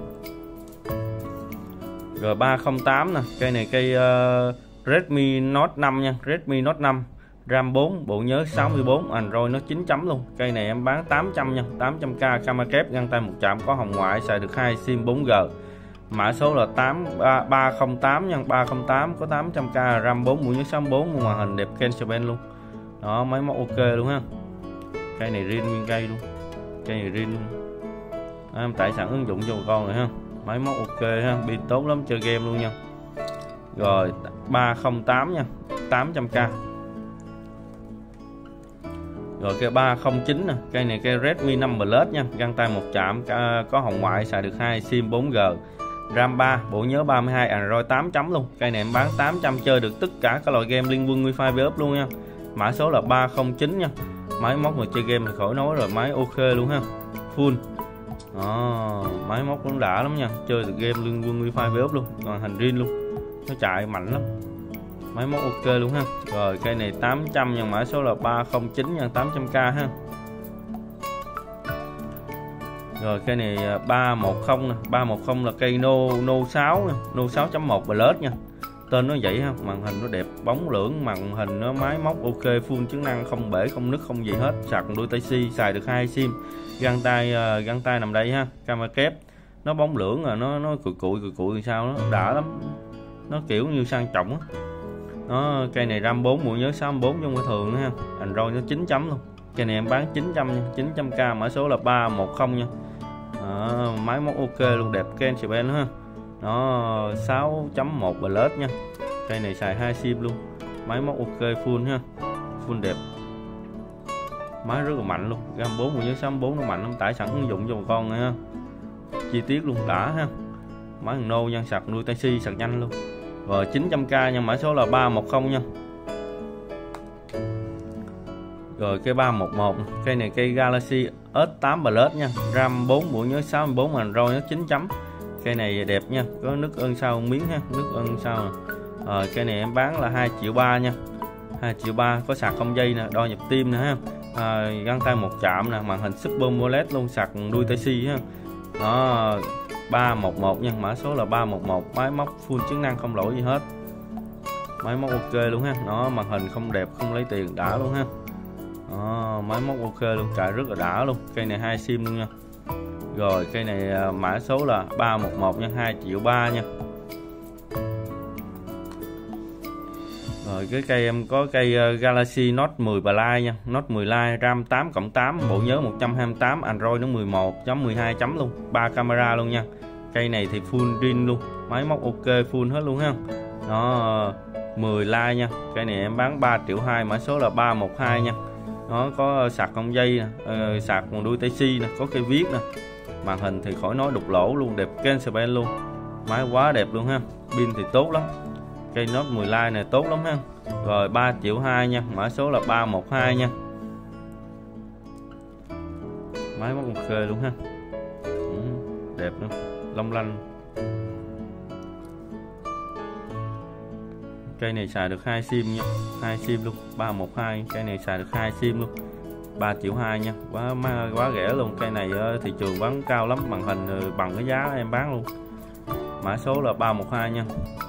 Speaker 1: Rồi ba không tám nè, cây này cây uh, Redmi Note năm nha, Redmi Note năm, RAM bốn, bộ nhớ sáu mươi tư, Android nó chín chấm luôn. Cây này em bán tám trăm nha, tám trăm k, camera kép, găng tay một chạm, có hồng ngoại, xài được hai sim bốn G. Mã số là tám ba không tám nha, ba không tám, có tám trăm k, RAM bốn, bộ nhớ sáu mươi tư, màn hình đẹp Kensben luôn. Đó, máy móc ok luôn ha. Cây này riêng nguyên cây luôn. Cây này riêng luôn. Đó, em tải sẵn ứng dụng cho một con rồi ha. Máy móc ok ha, pin tốt lắm, chơi game luôn nha. Rồi ba không tám nha, tám trăm k. Rồi cái ba không chín nè, cây này cây Redmi năm Plus nha, găng tay một chạm, có hồng ngoại, xài được hai sim bốn G. RAM ba, bộ nhớ ba mươi hai, Android tám chấm luôn. Cây này em bán tám trăm, chơi được tất cả các loại game Liên Quân Wi-Fi bê ốp luôn nha. Mã số là ba không chín nha. Máy móc mà chơi game thì khỏi nói rồi, máy ok luôn ha. Full. Đó, máy móc cũng đã lắm nha, chơi được game Liên Quân Wi-Fi bê ốp luôn, còn hành riêng luôn, nó chạy mạnh lắm, máy móc ok luôn ha. Rồi cây này tám trăm nha, mã số là ba không chín nha, tám trăm k ha. Rồi cây này ba một không nè, ba một không là cây No No sáu nè, No sáu chấm một Plus nha, tên nó vậy ha. Màn hình nó đẹp bóng lưỡng, màn hình nó máy móc ok, full chức năng, không bể không nứt không gì hết, sạc đuôi tai C, xài được hai sim, găng tay uh, găng tay nằm đây ha, camera kép, nó bóng lưỡng rồi nó nó cùi cùi cùi cùi sao nó đã lắm, nó kiểu như sang trọng á. Nó cây này RAM bốn, bộ nhớ sáu mươi tư, trong cái thường nữa ha. Android nó chín chấm luôn. Cây này em bán chín trăm nha, chín trăm k, mã số là ba một không nha. Đó, máy móc ok luôn, đẹp Kensben nữa ha. Nó sáu chấm một Plus nha. Cây này xài hai sim luôn. Máy móc ok full ha. Full đẹp. Máy rất là mạnh luôn. RAM bốn, bộ nhớ sáu mươi tư nó mạnh lắm, tải sẵn ứng dụng cho một con này ha. Chi tiết luôn đã ha. Máy thằng nô nha, sạc nuôi tai C, sạc nhanh luôn. Rồi chín trăm k nha, mã số là ba một không nha. Rồi cây ba một một, cây này cây Galaxy S tám Plus nha, RAM bốn, bộ nhớ sáu mươi tư, Android nó chín chấm. Cây này đẹp nha, có nứt ơn sau miếng ha, nứt ơn sau nè. Rồi cây này em bán là hai triệu ba nha, hai triệu ba, có sạc không dây nè, đo nhịp tim nè ha. À, găng tay một chạm nè, màn hình Super AMOLED luôn, sạc đuôi tai C ha. Đó, ba một một nha, mã số là ba một một, máy móc full chức năng, không lỗi gì hết, máy móc ok luôn ha. Nó màn hình không đẹp không lấy tiền, đã luôn ha. Đó, máy móc ok luôn, chạy rất là đã luôn. Cây này hai sim luôn nha. Rồi cây này mã số là ba một một nha, hai triệu ba nha. Rồi cái cây em có cây Galaxy Note mười Plus nha, Note mười Lite, RAM tám cộng tám, bộ nhớ một trăm hai mươi tám, Android nó mười một chấm mười hai chấm luôn, ba camera luôn nha. Cây này thì full zin luôn, máy móc ok full hết luôn ha. Nó mười Lite nha. Cây này em bán ba triệu hai, mã số là ba một hai nha. Nó có sạc không dây nè, uh, sạc còn đuôi tai C nè, có cây viết nè. Màn hình thì khỏi nói, đục lỗ luôn, đẹp Kensben luôn. Máy quá đẹp luôn ha. Pin thì tốt lắm. Cây Note mười Lite này tốt lắm ha. Rồi ba triệu hai nha, mã số là ba một hai nha. Máy móc ok luôn ha. Ừ, đẹp luôn, long lanh. Cây này xài được hai sim nha, hai sim luôn, ba một hai, cây này xài được hai sim luôn. ba triệu hai nha, quá quá rẻ luôn. Cây này thị trường bán cao lắm, màn hình bằng cái giá em bán luôn. Mã số là ba một hai nha.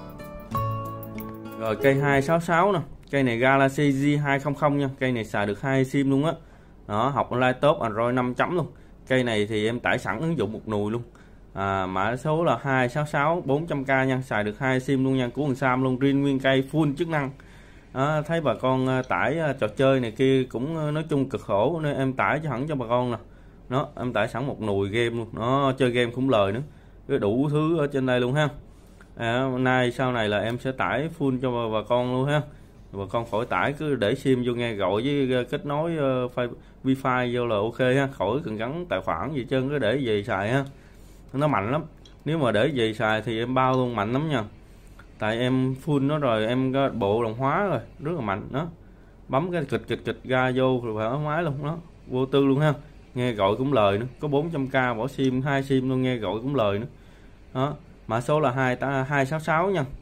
Speaker 1: Rồi cây hai sáu sáu nè, cây này Galaxy G hai không không nha, cây này xài được hai sim luôn á. Đó, học online tốt, Android năm chấm luôn. Cây này thì em tải sẵn ứng dụng một nùi luôn. À, mã số là hai sáu sáu, bốn trăm k nha, xài được hai sim luôn nha, của thằng Sam luôn, riêng nguyên cây full chức năng. Đó, thấy bà con tải trò chơi này kia cũng nói chung cực khổ nên em tải cho hẳn cho bà con nè. Nó em tải sẵn một nùi game luôn, nó chơi game cũng lời nữa, cái đủ thứ ở trên đây luôn ha. À, nay sau này là em sẽ tải full cho bà, bà con luôn ha. Bà con khỏi tải, cứ để sim vô nghe gọi với kết nối uh, Wi-Fi vô là ok ha, khỏi cần gắn tài khoản gì chân, cứ để gì xài ha. Nó mạnh lắm, Nếu mà để gì xài thì em bao luôn, mạnh lắm nha. Tại em full nó rồi, em có bộ đồng hóa rồi, rất là mạnh đó. Bấm cái kịch kịch kịch ra vô rồi thoải mái luôn đó, vô tư luôn ha. Nghe gọi cũng lời nữa, có bốn trăm k bỏ sim hai sim luôn, nghe gọi cũng lời nữa. Đó, mã số là hai hai sáu sáu nha.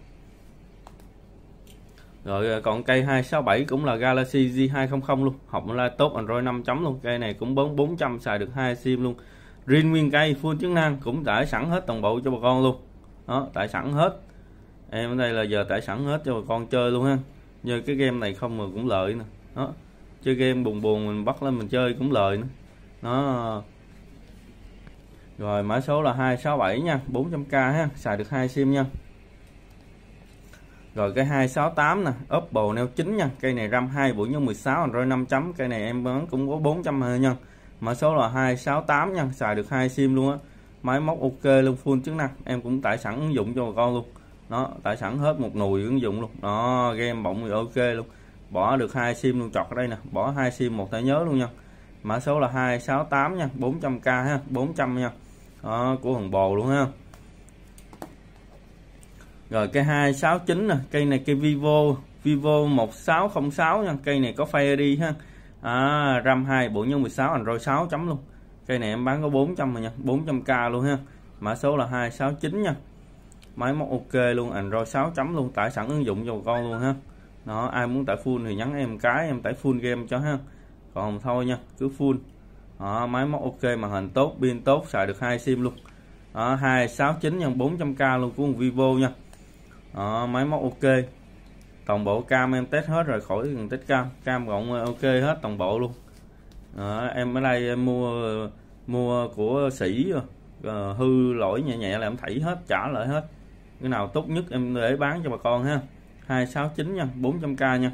Speaker 1: Rồi còn cây hai sáu bảy cũng là Galaxy G hai trăm luôn, học online tốt, Android năm chấm luôn. Cây này cũng bốn bốn trăm, xài được hai sim luôn. Riêng nguyên cây full chức năng, cũng tải sẵn hết toàn bộ cho bà con luôn. Đó, tải sẵn hết. Em ở đây là giờ tải sẵn hết cho bà con chơi luôn ha. Như cái game này không mà cũng lợi nè. Đó, chơi game buồn buồn mình bắt lên mình chơi cũng lợi nữa. Đó. Rồi mã số là hai sáu bảy nha, bốn trăm k ha, xài được hai sim nha. Rồi cái hai sáu tám nè, Oppo Neo chín nha, cây này RAM hai, bộ nhớ mười sáu, Android năm chấm, cây này em bán cũng có bốn trăm nha. Mã số là hai sáu tám nha, xài được hai sim luôn á. Máy móc ok luôn, full chức năng, em cũng tải sẵn ứng dụng cho bà con luôn. Đó, tải sẵn hết một nùi ứng dụng luôn. Đó, game bọng thì ok luôn. Bỏ được hai sim luôn, chọt ở đây nè, bỏ hai sim một thẻ nhớ luôn nha. Mã số là hai sáu tám nha, bốn trăm k ha, bốn trăm nha. Đó, của thằng bồ luôn ha. Rồi cái hai sáu chín nè, cây này cây Vivo, Vivo một sáu không sáu nha, cây này có Face ai đi ha. À, RAM hai, bộ nhớ mười sáu, Android sáu chấm luôn. Cây này em bán có bốn trăm rồi nha, bốn trăm k luôn ha. Mã số là hai sáu chín nha. Máy móc ok luôn, Android sáu chấm luôn, tải sẵn ứng dụng cho bà con luôn ha. Đó, ai muốn tải full thì nhắn em cái, em tải full game cho ha. Còn thôi nha, cứ full. Đó, máy móc ok, màn hình tốt, pin tốt, xài được hai sim luôn. Đó, hai sáu chín nhân bốn trăm k luôn của Vivo nha. Đó, máy móc ok. Toàn bộ cam em test hết rồi, khỏi cần test cam, cam gọn ok hết toàn bộ luôn. Đó, em ở đây em mua mua của Sĩ rồi, hư lỗi nhẹ nhẹ là em thảy hết, trả lại hết. Cái nào tốt nhất em để bán cho bà con ha. hai sáu chín nha, bốn trăm k nha.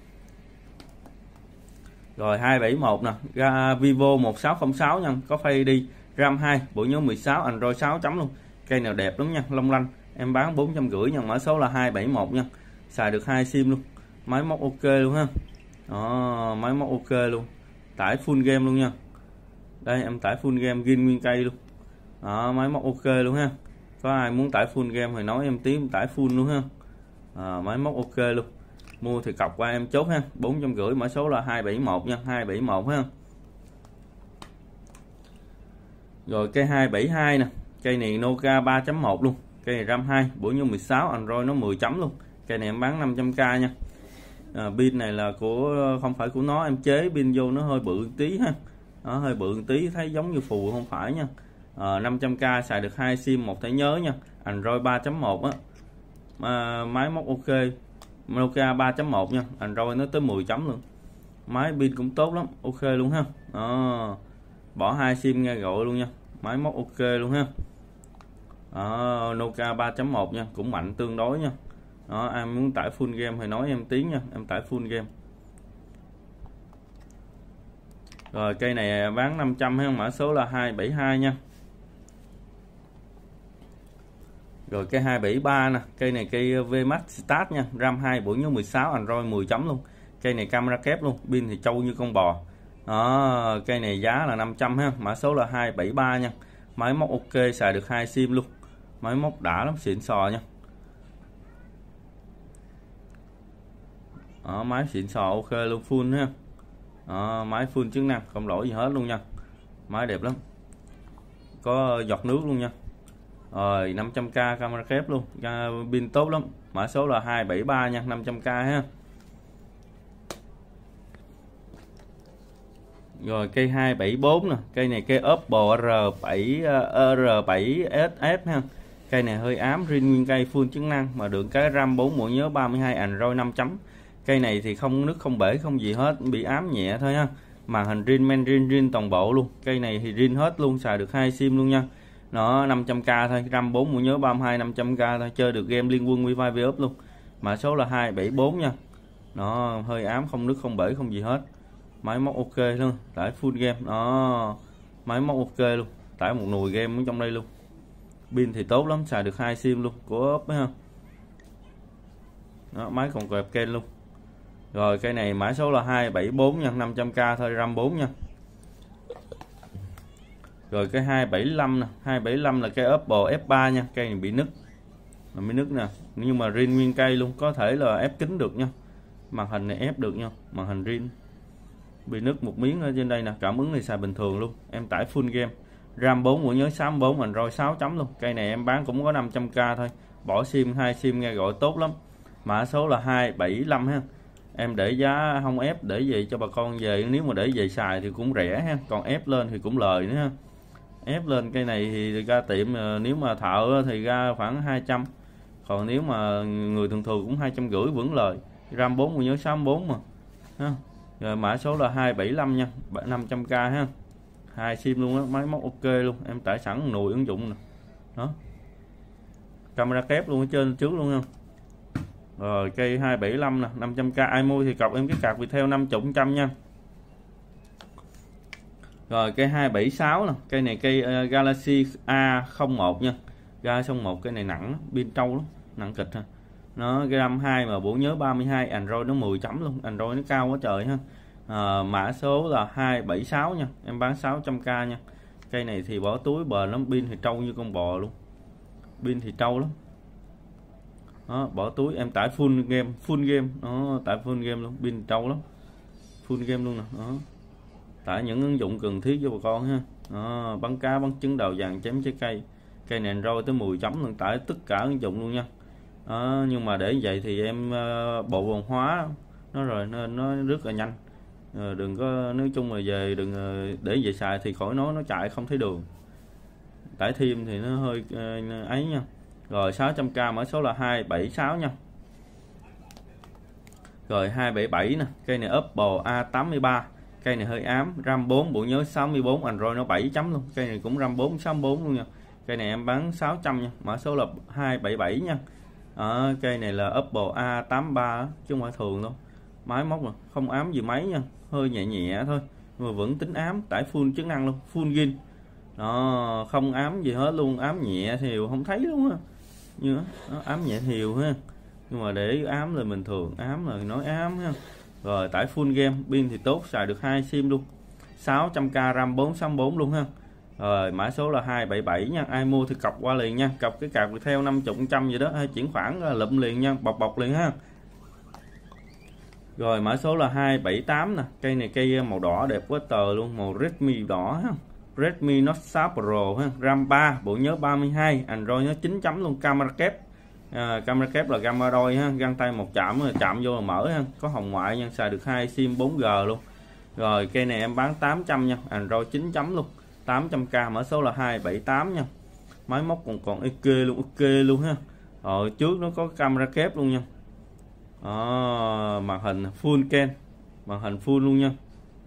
Speaker 1: Rồi hai bảy mốt nè, Vivo một sáu không sáu nha, có Face ai đi, RAM hai, bộ nhớ mười sáu, Android sáu chấm luôn. Cây nào đẹp lắm nha, long lanh. Em bán bốn trăm rưỡi nha, mã số là hai bảy mốt nha. Xài được hai sim luôn. Máy móc ok luôn ha. Đó, máy móc ok luôn. Tải full game luôn nha. Đây em tải full game gin nguyên cây luôn. Đó, máy móc ok luôn ha. Có ai muốn tải full game thì nói em tí tải full luôn ha. À, máy móc ok luôn. Mua thì cọc qua em chốt ha, bốn trăm rưỡi, mã số là hai bảy mốt nha, hai bảy mốt ha. Rồi cây hai bảy hai nè, cây này Nokia ba chấm một luôn. Cây này RAM hai, bộ nhớ mười sáu, Android nó mười chấm luôn. Cây này em bán năm trăm k nha. À, pin này là của không phải của nó, em chế pin vô nó hơi bự tí ha. Nó hơi bự tí, thấy giống như phù không phải nha. À, năm trăm k xài được hai sim một thẻ nhớ nha. Android ba chấm một á. À, máy móc ok. Nokia ba chấm một nha, Android nó tới mười chấm luôn. Máy pin cũng tốt lắm, ok luôn ha. Đó. Bỏ hai sim nghe gọi luôn nha. Máy móc ok luôn ha. Đó, Nokia ba chấm một nha, cũng mạnh tương đối nha. Đó, em muốn tải full game thì nói em tiếng nha, em tải full game. Rồi cây này bán năm trăm ha, mã số là hai bảy hai nha. Rồi cây hai bảy ba nè, cây này cây Vmax Start nha, RAM hai, bộ nhớ mười sáu, Android mười chấm luôn. Cây này camera kép luôn, pin thì trâu như con bò. Đó, cây này giá là năm trăm ha, mã số là hai bảy ba nha. Máy móc ok, xài được hai sim luôn. Máy móc đã lắm, xịn sò nha. Đó, máy xịn sò ok luôn, full ha. Đó, máy full chức năng, không lỗi gì hết luôn nha. Máy đẹp lắm. Có giọt nước luôn nha. Rồi năm trăm k camera kép luôn, pin tốt lắm. Mã số là hai bảy ba nha, năm trăm k ha. Rồi cây hai bảy bốn nè, cây này cây Oppo R bảy R bảy S F ha. Cây này hơi ám, riêng nguyên cây full chức năng mà được cái RAM bốn, bộ nhớ ba mươi hai, Android năm chấm. Cây này thì không nứt không bể không gì hết, bị ám nhẹ thôi ha. Màn hình rin men rin rin toàn bộ luôn. Cây này thì rin hết luôn, xài được hai sim luôn nha. Nó năm trăm k thôi, RAM bốn, bộ nhớ ba mươi hai, năm trăm k thôi, chơi được game Liên Quân Wi-Fi V up luôn. Mã số là hai bảy bốn nha. Nó hơi ám, không nứt không bể không gì hết. Máy móc ok luôn, tải full game. Đó, máy móc ok luôn, tải một nùi game ở trong đây luôn. Pin thì tốt lắm, xài được hai sim luôn của Oppo ha. Đó, máy còn kẹp ken luôn. Rồi cây này mã số là hai bảy bốn nha, năm trăm k thôi, RAM bốn nha. Rồi cái hai bảy lăm nè, hai bảy lăm là cái Oppo F ba nha, cây này bị nứt. Mà bị nứt nè, nhưng mà rin nguyên cây luôn, có thể là ép kính được nha. Màn hình này ép được nha, màn hình rin. Bị nứt một miếng ở trên đây nè, cảm ứng thì xài bình thường luôn. Em tải full game. RAM bốn, bộ nhớ sáu mươi bốn, Android sáu chấm luôn. Cây này em bán cũng có năm trăm k thôi. Bỏ sim hai sim nghe gọi tốt lắm. Mã số là hai bảy lăm ha. Em để giá không ép, để về cho bà con về, nếu mà để về xài thì cũng rẻ ha, còn ép lên thì cũng lời nữa ha. Ép lên cây này thì ra tiệm nếu mà thợ thì ra khoảng hai trăm, còn nếu mà người thường thường cũng hai trăm rưỡi vẫn lời. RAM bốn, bộ nhớ sáu mươi bốn mà ha. Rồi mã số là hai bảy lăm nha, năm trăm k ha. Hai sim luôn á, máy móc ok luôn, em tải sẵn nùi ứng dụng nè. Đó. Camera kép luôn ở trên trước luôn nha. Rồi cây hai bảy lăm nè, năm trăm k, ai mua thì cọc em cái card Viettel năm mươi trăm nha. Rồi cây hai bảy sáu nè, cây này cây uh, Galaxy A không một nha. Galaxy không một, cây này nặng, pin trâu lắm, nặng kịch ha. Nó cái RAM hai mà bộ nhớ ba mươi hai, Android nó mười chấm luôn, Android nó cao quá trời ha. À, mã số là hai bảy sáu nha, em bán sáu trăm k nha. Cây này thì bỏ túi bền lắm, pin thì trâu như con bò luôn. Pin thì trâu lắm. Đó, bỏ túi em tải full game, full game, nó tải full game luôn, pin trâu lắm. Full game luôn nè, đó. Tải những ứng dụng cần thiết cho bà con ha. Đó, bắn cá, bắn trứng, đào vàng, chém trái cây. Cây này Android tới mười chấm luôn, tải tất cả ứng dụng luôn nha. Đó, nhưng mà để vậy thì em uh, bộ vòng hóa nó rồi nên nó rất là nhanh. À, đừng có, nói chung là về đừng để về xài thì khỏi nói, nó chạy không thấy đường. Tải thêm thì nó hơi uh, ấy nha. Rồi sáu trăm k, mã số là hai bảy sáu nha. Rồi hai bảy bảy nè, cây này Oppo A tám mươi ba, cây này hơi ám, RAM bốn, bộ nhớ sáu mươi bốn, Android nó bảy chấm luôn. Cây này cũng RAM bốn, sáu mươi bốn luôn nha. Cây này em bán sáu trăm nha, mã số là hai bảy bảy nha. À, cây này là Oppo A tám mươi ba chứ không phải thường đâu. Máy móc mà không ám gì mấy nha, hơi nhẹ nhẹ thôi mà vẫn tính ám, tải full chức năng luôn, full gin. Đó, không ám gì hết luôn, ám nhẹ thiều không thấy luôn á. Như nó ám nhẹ thiều ha. Nhưng mà để ám là bình thường, ám là nói ám ha. Rồi tải full game, pin thì tốt, xài được hai sim luôn. sáu trăm k, RAM bốn sáu bốn luôn ha. Rồi mã số là hai bảy bảy nha, ai mua thì cọc qua liền nha, cọc cái card theo năm mươi trăm gì đó, hay chuyển khoản lụm liền nha, bọc bọc liền ha. Rồi mã số là hai bảy tám nè, cây này cây màu đỏ đẹp quá tờ luôn, màu Redmi đỏ ha. Redmi Note sáu Pro ha, RAM ba, bộ nhớ ba mươi hai, Android nó chín chấm luôn, camera kép. À, camera kép là gamma đôi ha, găng tay một chạm, chạm vô là mở ha, có hồng ngoại nha, xài được hai sim bốn G luôn. Rồi cây này em bán tám trăm nha, Android chín chấm luôn, tám trăm k, mã số là hai bảy tám nha. Máy móc còn còn ok luôn, ok luôn ha. Rồi trước nó có camera kép luôn nha. Đó, màn hình full ken, màn hình full luôn nha.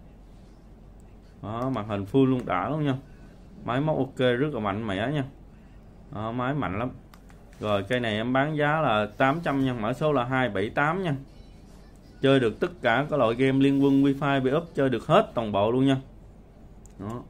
Speaker 1: Đó, màn hình full luôn, đã luôn nha. Máy móc ok, rất là mạnh mẽ nha. Đó, máy mạnh lắm. Rồi cây này em bán giá là tám trăm nha, mã số là hai bảy tám nha. Chơi được tất cả các loại game liên quân, wifi, bị úp, chơi được hết toàn bộ luôn nha. Đó.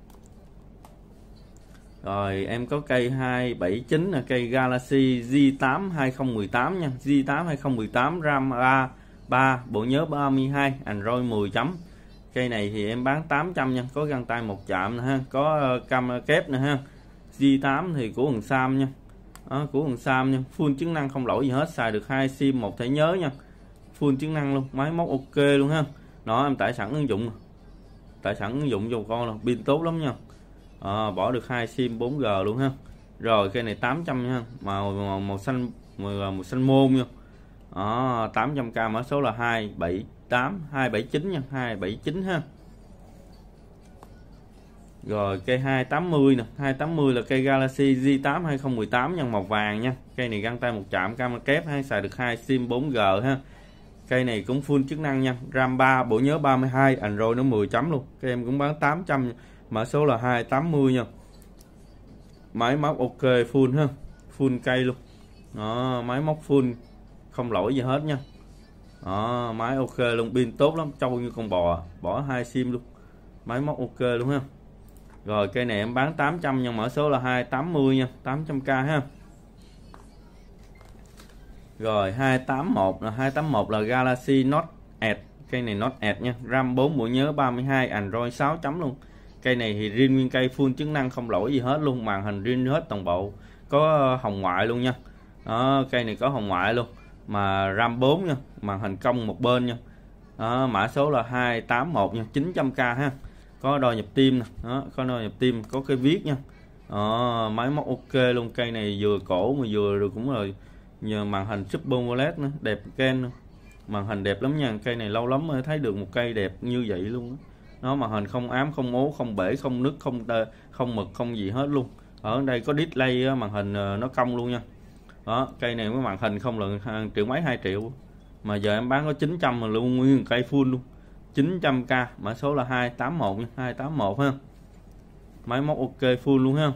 Speaker 1: Rồi em có cây hai bảy chín là cây Galaxy Z tám hai không một tám nha, Z tám hai không một tám, RAM A ba, bộ nhớ ba mươi hai, Android mười chấm. Cây này thì em bán tám trăm nha, có găng tay một chạm nè ha, có camera kép nè ha. Z tám thì của thằng Sam nha. Đó, của thằng Sam nha, full chức năng không lỗi gì hết, xài được hai sim một thẻ nhớ nha. Full chức năng luôn, máy móc ok luôn ha. Đó, em tải sẵn ứng dụng. Tải sẵn ứng dụng cho con là pin tốt lắm nha. À, bỏ được hai sim bốn G luôn ha. Rồi cây này tám trăm nha, màu màu, màu xanh màu, màu xanh môn nha. Đó, tám trăm k, mã số là hai bảy tám, hai bảy chín nha, hai bảy chín ha. Rồi cây hai tám mươi nè, hai tám mươi là cây Galaxy Z tám hai không một tám nha, màu vàng nha. Cây này găng tay một chạm, camera kép ha, xài được hai sim bốn G ha. Cây này cũng full chức năng nha, RAM ba, bộ nhớ ba mươi hai, Android nó mười chấm luôn. Cây em cũng bán tám trăm nha. Mã số là hai tám mươi nha. Máy móc ok full ha, full cây luôn. Đó, máy móc full không lỗi gì hết nha. Đó, máy ok luôn, pin tốt lắm, trâu như con bò, bỏ hai sim luôn. Máy móc ok luôn ha. Rồi cây này em bán tám trăm nha, mã số là hai tám mươi nha, tám trăm k ha. Rồi hai tám mốt là hai tám mốt là Galaxy Note Edge, cây này Note Edge nha, RAM bốn, bộ nhớ ba mươi hai, Android sáu chấm luôn. Cây này thì riêng nguyên cây full chức năng không lỗi gì hết luôn, màn hình riêng hết toàn bộ, có hồng ngoại luôn nha. Đó, cây này có hồng ngoại luôn, mà RAM bốn nha, màn hình cong một bên nha. Đó, mã số là hai tám một nha, chín trăm k ha. Có đo nhịp tim nè, đó, có đo nhịp tim, có cái viết nha. Đó, máy móc ok luôn, cây này vừa cổ mà vừa rồi cũng là nhờ màn hình Super AMOLED nữa, đẹp ken, màn hình đẹp lắm nha. Cây này lâu lắm mới thấy được một cây đẹp như vậy luôn đó. Nó màn hình không ám, không ố, không bể, không nứt, không tơ, không mực, không gì hết luôn. Ở đây có display màn hình nó cong luôn nha. Đó, cây này với màn hình không là triệu mấy, hai triệu, mà giờ em bán có chín trăm mà luôn, nguyên cây full luôn, chín trăm k. Mã số là hai tám một nha, hai tám một ha. Máy móc ok full luôn ha.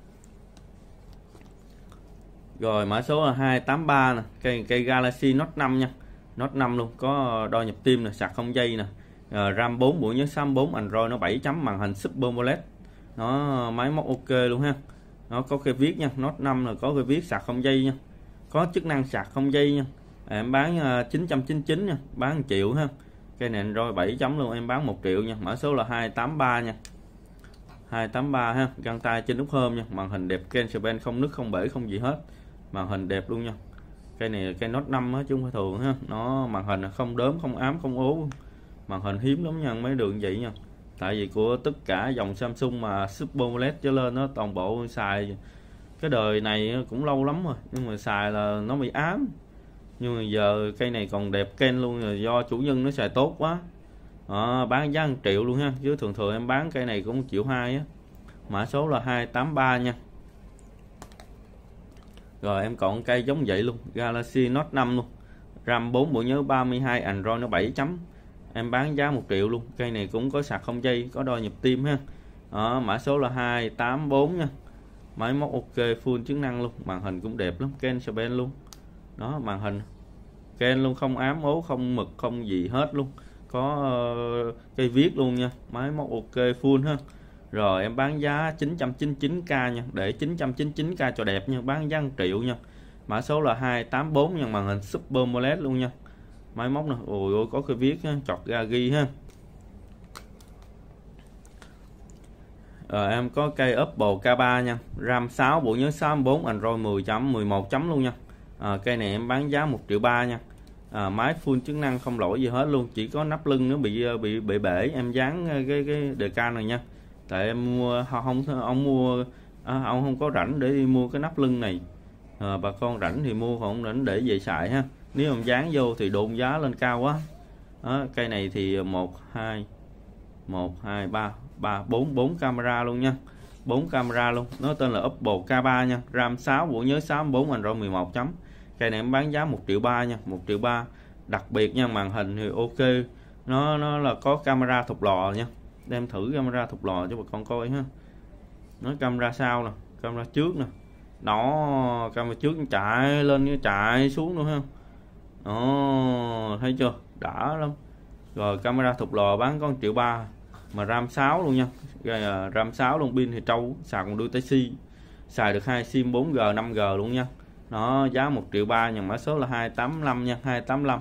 Speaker 1: Rồi mã số là hai tám ba nè, cây cây Galaxy Note năm nha. Note năm luôn, có đo nhịp tim nè, sạc không dây nè. À, RAM bốn, bộ nhớ sáu bốn, Android nó bảy chấm, màn hình Super AMOLED. Nó máy móc ok luôn ha. Nó có cái viết nha, Note năm là có cái viết sạc không dây nha. Có chức năng sạc không dây nha. À, em bán uh, chín trăm chín mươi chín nha, bán một triệu ha. Cây này Android bảy chấm luôn, em bán một triệu nha. Mã số là hai tám ba nha. hai tám ba ha, găng tay trên nút hôm nha, màn hình đẹp ken span, không nứt, không bể, không gì hết. Màn hình đẹp luôn nha. Cây này là cây Note năm á chứ không phải thường ha. Nó màn hình không đốm, không ám, không ố. Màn hình hiếm lắm nha, mấy đường vậy nha. Tại vì của tất cả dòng Samsung mà Super AMOLED trở lên nó toàn bộ xài cái đời này cũng lâu lắm rồi, nhưng mà xài là nó bị ám. Nhưng mà giờ cây này còn đẹp ken luôn, là do chủ nhân nó xài tốt quá. À, bán giá một triệu luôn ha, chứ thường thường em bán cây này cũng một triệu hai á. Mã số là hai tám ba nha. Rồi em còn cây giống vậy luôn, Galaxy Note năm luôn, RAM bốn, bộ nhớ ba mươi hai, Android nó bảy chấm, em bán giá một triệu luôn. Cây này cũng có sạc không dây, có đo nhịp tim ha. Đó, mã số là hai tám bốn nha. Máy móc ok full chức năng luôn, màn hình cũng đẹp lắm, ken span luôn. Đó, màn hình ken luôn, không ám ố, không mực, không gì hết luôn. Có uh, cây viết luôn nha, máy móc ok full ha. Rồi em bán giá chín trăm chín mươi chín k nha, để chín trăm chín mươi chín k cho đẹp nha, bán giá một triệu nha. Mã số là hai tám bốn nha, màn hình Super AMOLED luôn nha. Máy móc nè, ôi ôi có cái viết ha, chọt ra ghi ha. Rồi em có cây Oppo K ba nha, RAM sáu, bộ nhớ sáu bốn, Android mười chấm, mười một chấm luôn nha. À, cây này em bán giá một triệu ba nha. À, máy full chức năng không lỗi gì hết luôn, chỉ có nắp lưng nó bị bị bị bể, em dán cái cái đề can này nha. Tại em mua không ông mua à, ông không có rảnh để đi mua cái nắp lưng này. À, bà con rảnh thì mua, không rảnh để về xài ha. Nếu em dán vô thì độn giá lên cao quá. Đó, cây này thì một hai một hai ba ba bốn bốn camera luôn nha, bốn camera luôn. Nó tên là Oppo K ba nha, RAM sáu, bộ nhớ sáu bốn, Android mười một chấm. Cây này em bán giá một triệu ba nha, một triệu ba. Đặc biệt nha, màn hình thì ok, nó nó là có camera thục lò nha. Đem thử camera thục lò cho bà con coi ha. Nó camera sau nè, camera trước nè. Đó, camera trước chạy lên chạy xuống nữa ha. Đó, thấy chưa, đã lắm. Rồi camera thục lò bán có một triệu ba, mà RAM sáu luôn nha. Rồi, RAM sáu luôn, pin thì trâu, sạc còn đuôi tai C, xài được hai sim bốn G năm G luôn nha. Nó giá một triệu ba nha, mã số là hai tám năm nha, hai tám năm.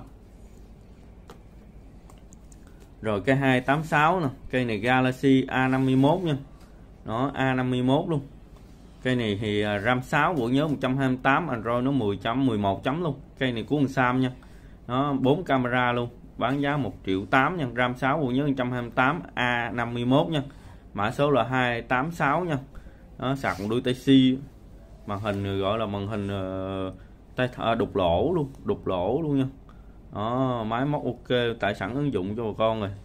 Speaker 1: Rồi cây hai tám sáu nè, cây này Galaxy A năm mươi mốt nha. Nó A năm mươi mốt luôn. Cây này thì RAM sáu, bộ nhớ một trăm hai mươi tám, Android nó mười chấm, mười một chấm luôn. Cây này của Sam nha. Nó bốn camera luôn, bán giá một triệu tám nha, RAM sáu, bộ nhớ một trăm hai mươi tám, A năm mươi mốt nha. Mã số là hai tám sáu nha. Nó sạc một đuôi tai C. Màn hình gọi là màn hình uh, tay à, đục lỗ luôn, đục lỗ luôn nha. Đó, máy móc ok, tại sẵn ứng dụng cho bà con rồi.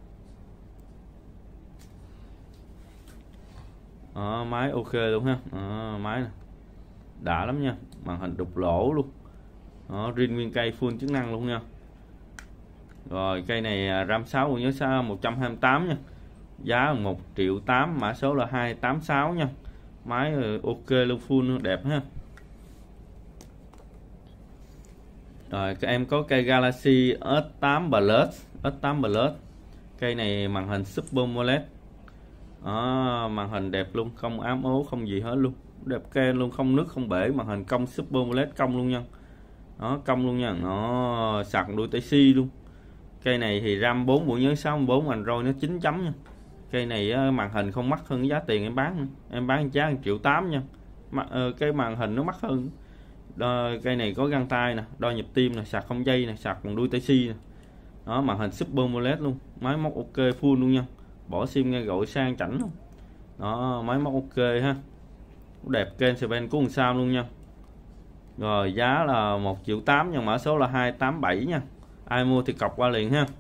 Speaker 1: Đó, máy ok luôn ha. Đó, máy này đã lắm nha, màn hình đục lỗ luôn. Đó, riêng nguyên cây full chức năng luôn nha. Rồi cây này RAM sáu, bộ nhớ sao một trăm hai mươi tám nha, giá một triệu tám, mã số là hai tám sáu nha. Máy ok luôn, full đẹp ha. Rồi các em có cây Galaxy S tám Plus, S tám Plus. Cây này màn hình Super AMOLED. Đó, màn hình đẹp luôn, không ám ố, không gì hết luôn, đẹp ken luôn, không nứt, không bể, màn hình cong Super AMOLED cong luôn nha. Đó, cong luôn nha. Nó sạc đuôi tai C luôn. Cây này thì RAM bốn, bộ nhớ sáu mươi bốn, Android nó chín chấm nha. Cây này màn hình không mắc hơn giá tiền em bán nữa. Em bán giá một triệu tám nha. Cái màn hình nó mắc hơn. Đó, cây này có găng tay nè, đo nhịp tim nè, sạc không dây nè, sạc bằng đuôi tai si nè. Đó, màn hình Super AMOLED luôn, máy móc ok full luôn nha, bỏ sim nghe gọi sang chảnh luôn. Đó, máy móc ok ha, đẹp, kênh Sven của Sam luôn nha. Rồi giá là một triệu tám nhưng mã số là hai tám bảy nha, ai mua thì cọc qua liền ha.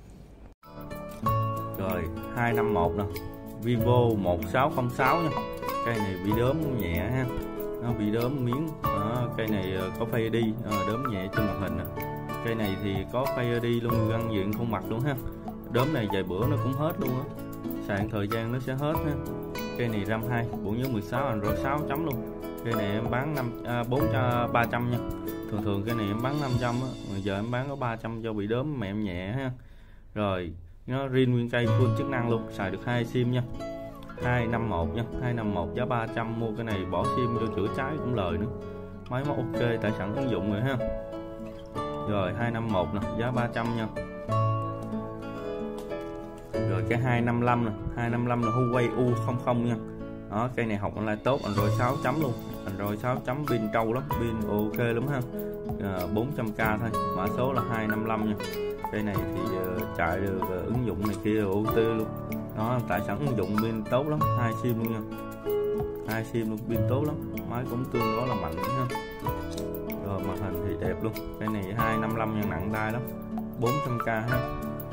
Speaker 1: Rồi hai năm mốt nè, Vivo một sáu không sáu nha, cây này bị đốm nhẹ ha, nó bị đốm miếng. Đó, cây này có Face ai đi, đốm nhẹ trên màn hình nè. Cây này thì có Face ai đi luôn, gắn diện khuôn mặt luôn ha. Đốm này vài bữa nó cũng hết luôn á, sàn thời gian nó sẽ hết ha. Cây này RAM hai, bộ nhớ mười sáu, Android sáu chấm luôn. Cây này em bán năm à, bốn ba trăm nha. Thường thường cây này em bán năm trăm á, giờ em bán có ba trăm do bị đốm mà em nhẹ ha. Rồi nó riêng nguyên cây full chức năng luôn, xài được hai sim nha. hai năm mốt nha, hai năm mốt giá ba trăm, mua cái này bỏ sim vô chữa cháy cũng lời nữa. Máy móc ok, tại sẵn ứng dụng rồi ha. Rồi hai năm mốt nè, giá ba trăm nha. Rồi cái hai năm lăm nè, hai năm lăm là Huawei U không không nha. Đó, cây này học online tốt, Android sáu chấm luôn. Android sáu chấm, pin trâu lắm, pin ok lắm ha. À, bốn trăm k thôi, mã số là hai năm lăm nha. Cây này thì uh, chạy được uh, ứng dụng này kia ô tê luôn. Đó, tại sẵn ứng dụng pin tốt lắm, hai sim luôn nha. Hai sim luôn, pin tốt lắm, máy cũng tương đối là mạnh ha. Rồi màn hình thì đẹp luôn. Cái này hai năm lăm nha, nặng tay lắm, bốn trăm k ha.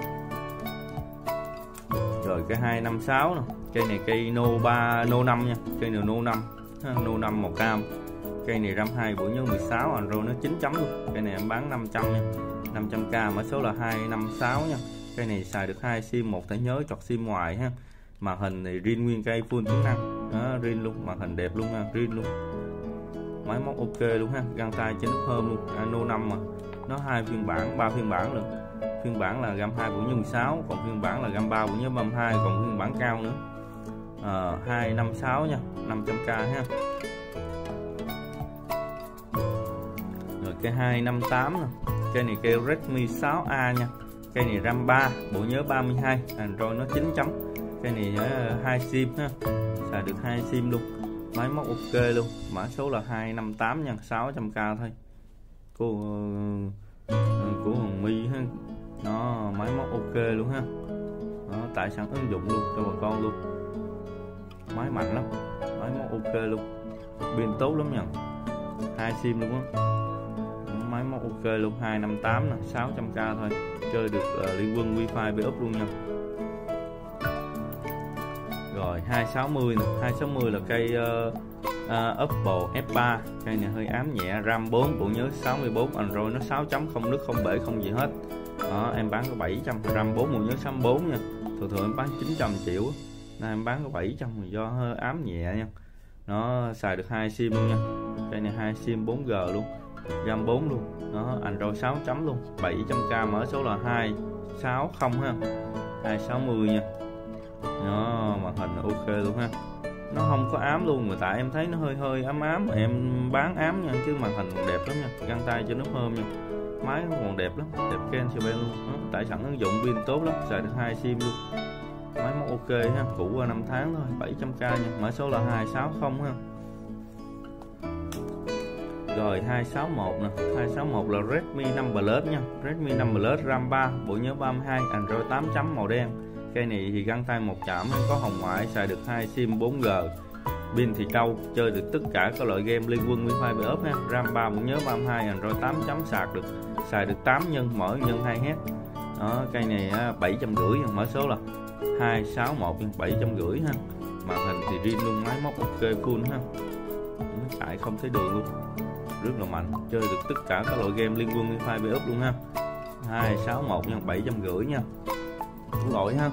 Speaker 1: Rồi cái hai năm sáu nè, cây này cây No ba No năm nha, cây này No năm ha, No năm màu cam. Cây này RAM hai, bộ nhớ mười sáu, Android nó chín chấm luôn. Cây này em bán năm trăm nha, năm trăm k, mã số là hai năm sáu nha. Cây này xài được hai sim, một thẻ nhớ chọt sim ngoài ha. Màn hình thì riêng nguyên cây full chức năng. Đó, riêng luôn, màn hình đẹp luôn ha, riêng luôn. Máy móc ok luôn ha, găng tay trên nút thơm luôn. À, No năm mà. Nó hai phiên bản, ba phiên bản luôn. Phiên bản là RAM hai, bộ nhớ mười sáu, còn phiên bản là RAM ba, bộ nhớ ba mươi hai, còn phiên bản cao nữa. À, hai năm sáu nha, năm trăm k ha. Rồi cái hai năm tám nè. Cây này cây Redmi sáu A nha. Cây này RAM ba, bộ nhớ ba mươi hai, Android nó chín chấm. Cây này hai sim ha, xài được hai sim luôn. Máy móc ok luôn, mã số là hai năm tám nha, sáu trăm k thôi. Cô uh, của Hồng My ha. Nó máy móc ok luôn ha. Đó, tại sẵn ứng dụng luôn cho bà con luôn. Máy mạnh lắm, máy móc ok luôn, pin tốt lắm nha. Hai sim luôn á. Máy móc ok luôn, hai năm tám nè, sáu trăm k thôi. Chơi được uh, liên quân wifi bị úp luôn nha. Rồi hai sáu mươi nè, hai sáu mươi là cây uh, uh, Oppo F ba. Cây này hơi ám nhẹ, RAM bốn, bộ nhớ sáu mươi bốn, Android nó sáu chấm, không nứt, không bể, không gì hết. Đó, em bán có bảy trăm, RAM bốn, bộ nhớ sáu mươi bốn nha. Thường thường em bán chín trăm triệu, nên em bán có bảy trăm do hơi ám nhẹ nha. Nó xài được hai sim luôn nha. Cây này hai sim bốn G luôn, RAM bốn luôn. Đó, Android sáu chấm luôn, bảy trăm k, mở số là hai sáu không ha, hai sáu mươi nha. Đó, màn hình ok luôn ha, nó không có ám luôn, mà tại em thấy nó hơi hơi ám ám, em bán ám nha, chứ màn hình đẹp lắm nha, găng tay cho nó thơm nha, máy nó còn đẹp lắm, đẹp kênh Sven luôn. Đó, tại sẵn ứng dụng pin tốt lắm, xài được hai sim luôn, máy móc ok ha, cũ qua năm tháng thôi, bảy trăm k nha, mã số là hai sáu không ha. Rồi hai sáu mốt nè, hai sáu mốt là Redmi năm Plus nha, Redmi năm Plus, RAM ba, bộ nhớ ba mươi hai, Android tám chấm, màu đen. Cây này thì găng tay một chạm, có hồng ngoại, xài được hai sim bốn G, pin thì trâu, chơi được tất cả các loại game liên quân wifi bị ốp ha. RAM ba, bộ nhớ ba mươi hai, Android tám chấm, sạc được, xài được tám nhân, mở nhân hai héc. Đó, cây này bảy trăm rưỡi, mã số là hai sáu mốt, bảy trăm rưỡi ha. Màn hình thì riêng luôn, máy móc ok full ha, nó chạy không thấy đường luôn, rất là mạnh, chơi được tất cả các loại game liên quân wifi bị ốp luôn ha. Hai sáu mốt nhân, bảy trăm rưỡi nha, cũng gọi ha.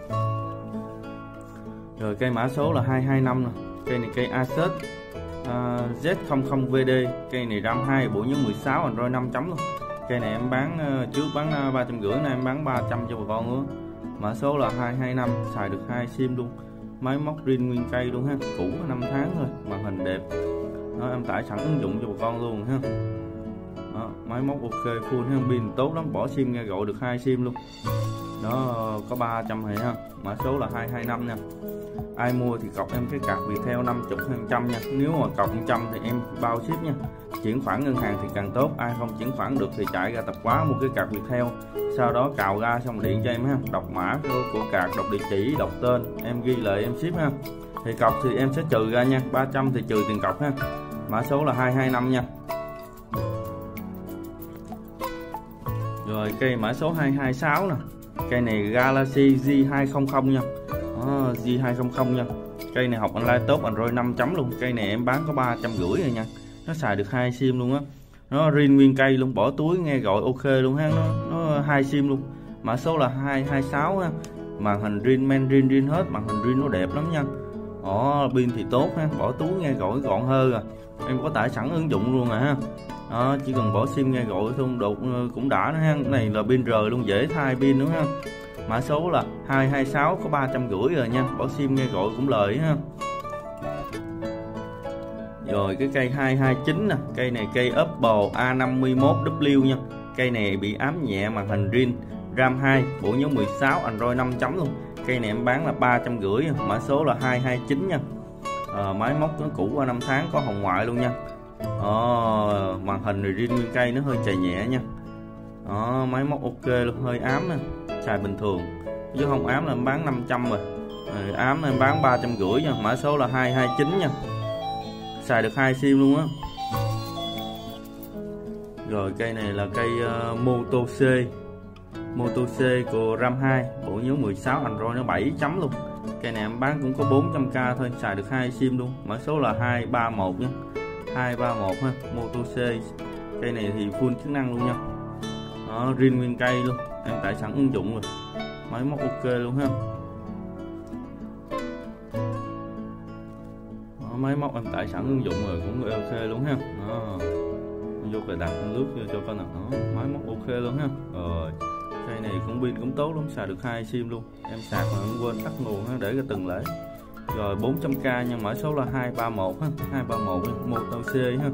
Speaker 1: Rồi cây mã số là hai hai năm nè. Cây này cây Asus uh, Z không không V D. Cây này RAM hai, bộ nhớ mười sáu, Android năm chấm luôn. Cây này em bán uh, trước bán uh, ba trăm rưỡi, nay em bán ba trăm cho bà con nữa. Mã số là hai hai năm, xài được hai sim luôn. Máy móc riêng nguyên cây luôn ha, cũ năm tháng thôi, màn hình đẹp. Đó, em tải sẵn ứng dụng cho bà con luôn ha. Đó, máy móc ok full ha, pin tốt lắm, bỏ sim nghe gọi được hai sim luôn. Đó có ba trăm này ha, mã số là hai hai năm nha. Ai mua thì cọc em cái card Viettel năm mươi phần trăm nha. Nếu mà cọc một trăm thì em bao ship nha. Chuyển khoản ngân hàng thì càng tốt, ai không chuyển khoản được thì chạy ra tập quá mua cái card Viettel, sau đó cào ra xong điện cho em ha, đọc mã của card, đọc địa chỉ, đọc tên, em ghi lại em ship ha. Thì cọc thì em sẽ trừ ra nha, ba trăm thì trừ tiền cọc ha. Mã số là hai hai năm nha. Rồi cây mã số hai hai sáu nè. Cây này Galaxy G hai không không nha. Đó, G hai không không nha. Cây này học online tốt, Android năm chấm luôn. Cây này em bán có ba trăm rưỡi rồi nha. Nó xài được hai sim luôn á. Nó riêng nguyên cây luôn, bỏ túi nghe gọi ok luôn ha. Nó nó hai sim luôn. Mã số là hai hai sáu ha. Màn hình riêng men riêng riêng hết, màn hình riêng nó đẹp lắm nha. Đó, pin thì tốt ha, bỏ túi nghe gọi gọn hơn à. Em có tải sẵn ứng dụng luôn à ha. Đó, chỉ cần bỏ sim nghe gọi thôi đột cũng đã nữa ha. Cái này là pin rời luôn, dễ thay pin đúng không? Mã số là hai hai sáu, có ba trăm rưỡi rồi nha, bỏ sim nghe gọi cũng lời ha. Rồi cái cây hai hai chín nè, cây này cây Oppo A năm mươi mốt W nha. Cây này bị ám nhẹ, màn hình riêng, RAM hai, bộ nhớ mười sáu, Android năm chấm luôn. Cây này em bán là ba trăm rưỡi, mã số là hai hai chín nha. À, máy móc nó cũ qua năm tháng, có hồng ngoại luôn nha. Đó, màn hình rồi riêng nguyên cây nó hơi chày nhẹ nha. Đó, máy móc ok luôn, hơi ám nè, xài bình thường chứ không ám là em bán năm trăm rồi. Rồi ám là em bán ba trăm rưỡi nha. Mã số là hai hai chín nha, xài được hai sim luôn á. Rồi cây này là cây uh, Moto C Moto C của RAM hai, bộ nhớ mười sáu, Android nó bảy chấm luôn. Cây này em bán cũng có bốn trăm k thôi, xài được hai sim luôn. Mã số là hai ba một nha, hai ba một ha, Moto C. Cây này thì full chức năng luôn nha. Đó, riêng nguyên cây luôn, em tải sẵn ứng dụng rồi, máy móc ok luôn ha. Đó, máy móc em tải sẵn ứng dụng rồi cũng ok luôn ha. Đó, vô cái đặt lướt cho con nào. Đó, máy móc ok luôn ha. Rồi cây này cũng pin cũng tốt lắm, xài được hai sim luôn. Em sạc mà em quên tắt nguồn ha, để cái từng lễ. Rồi bốn trăm k nha, mã số là hai ba một ha, hai ba một Moto C ha.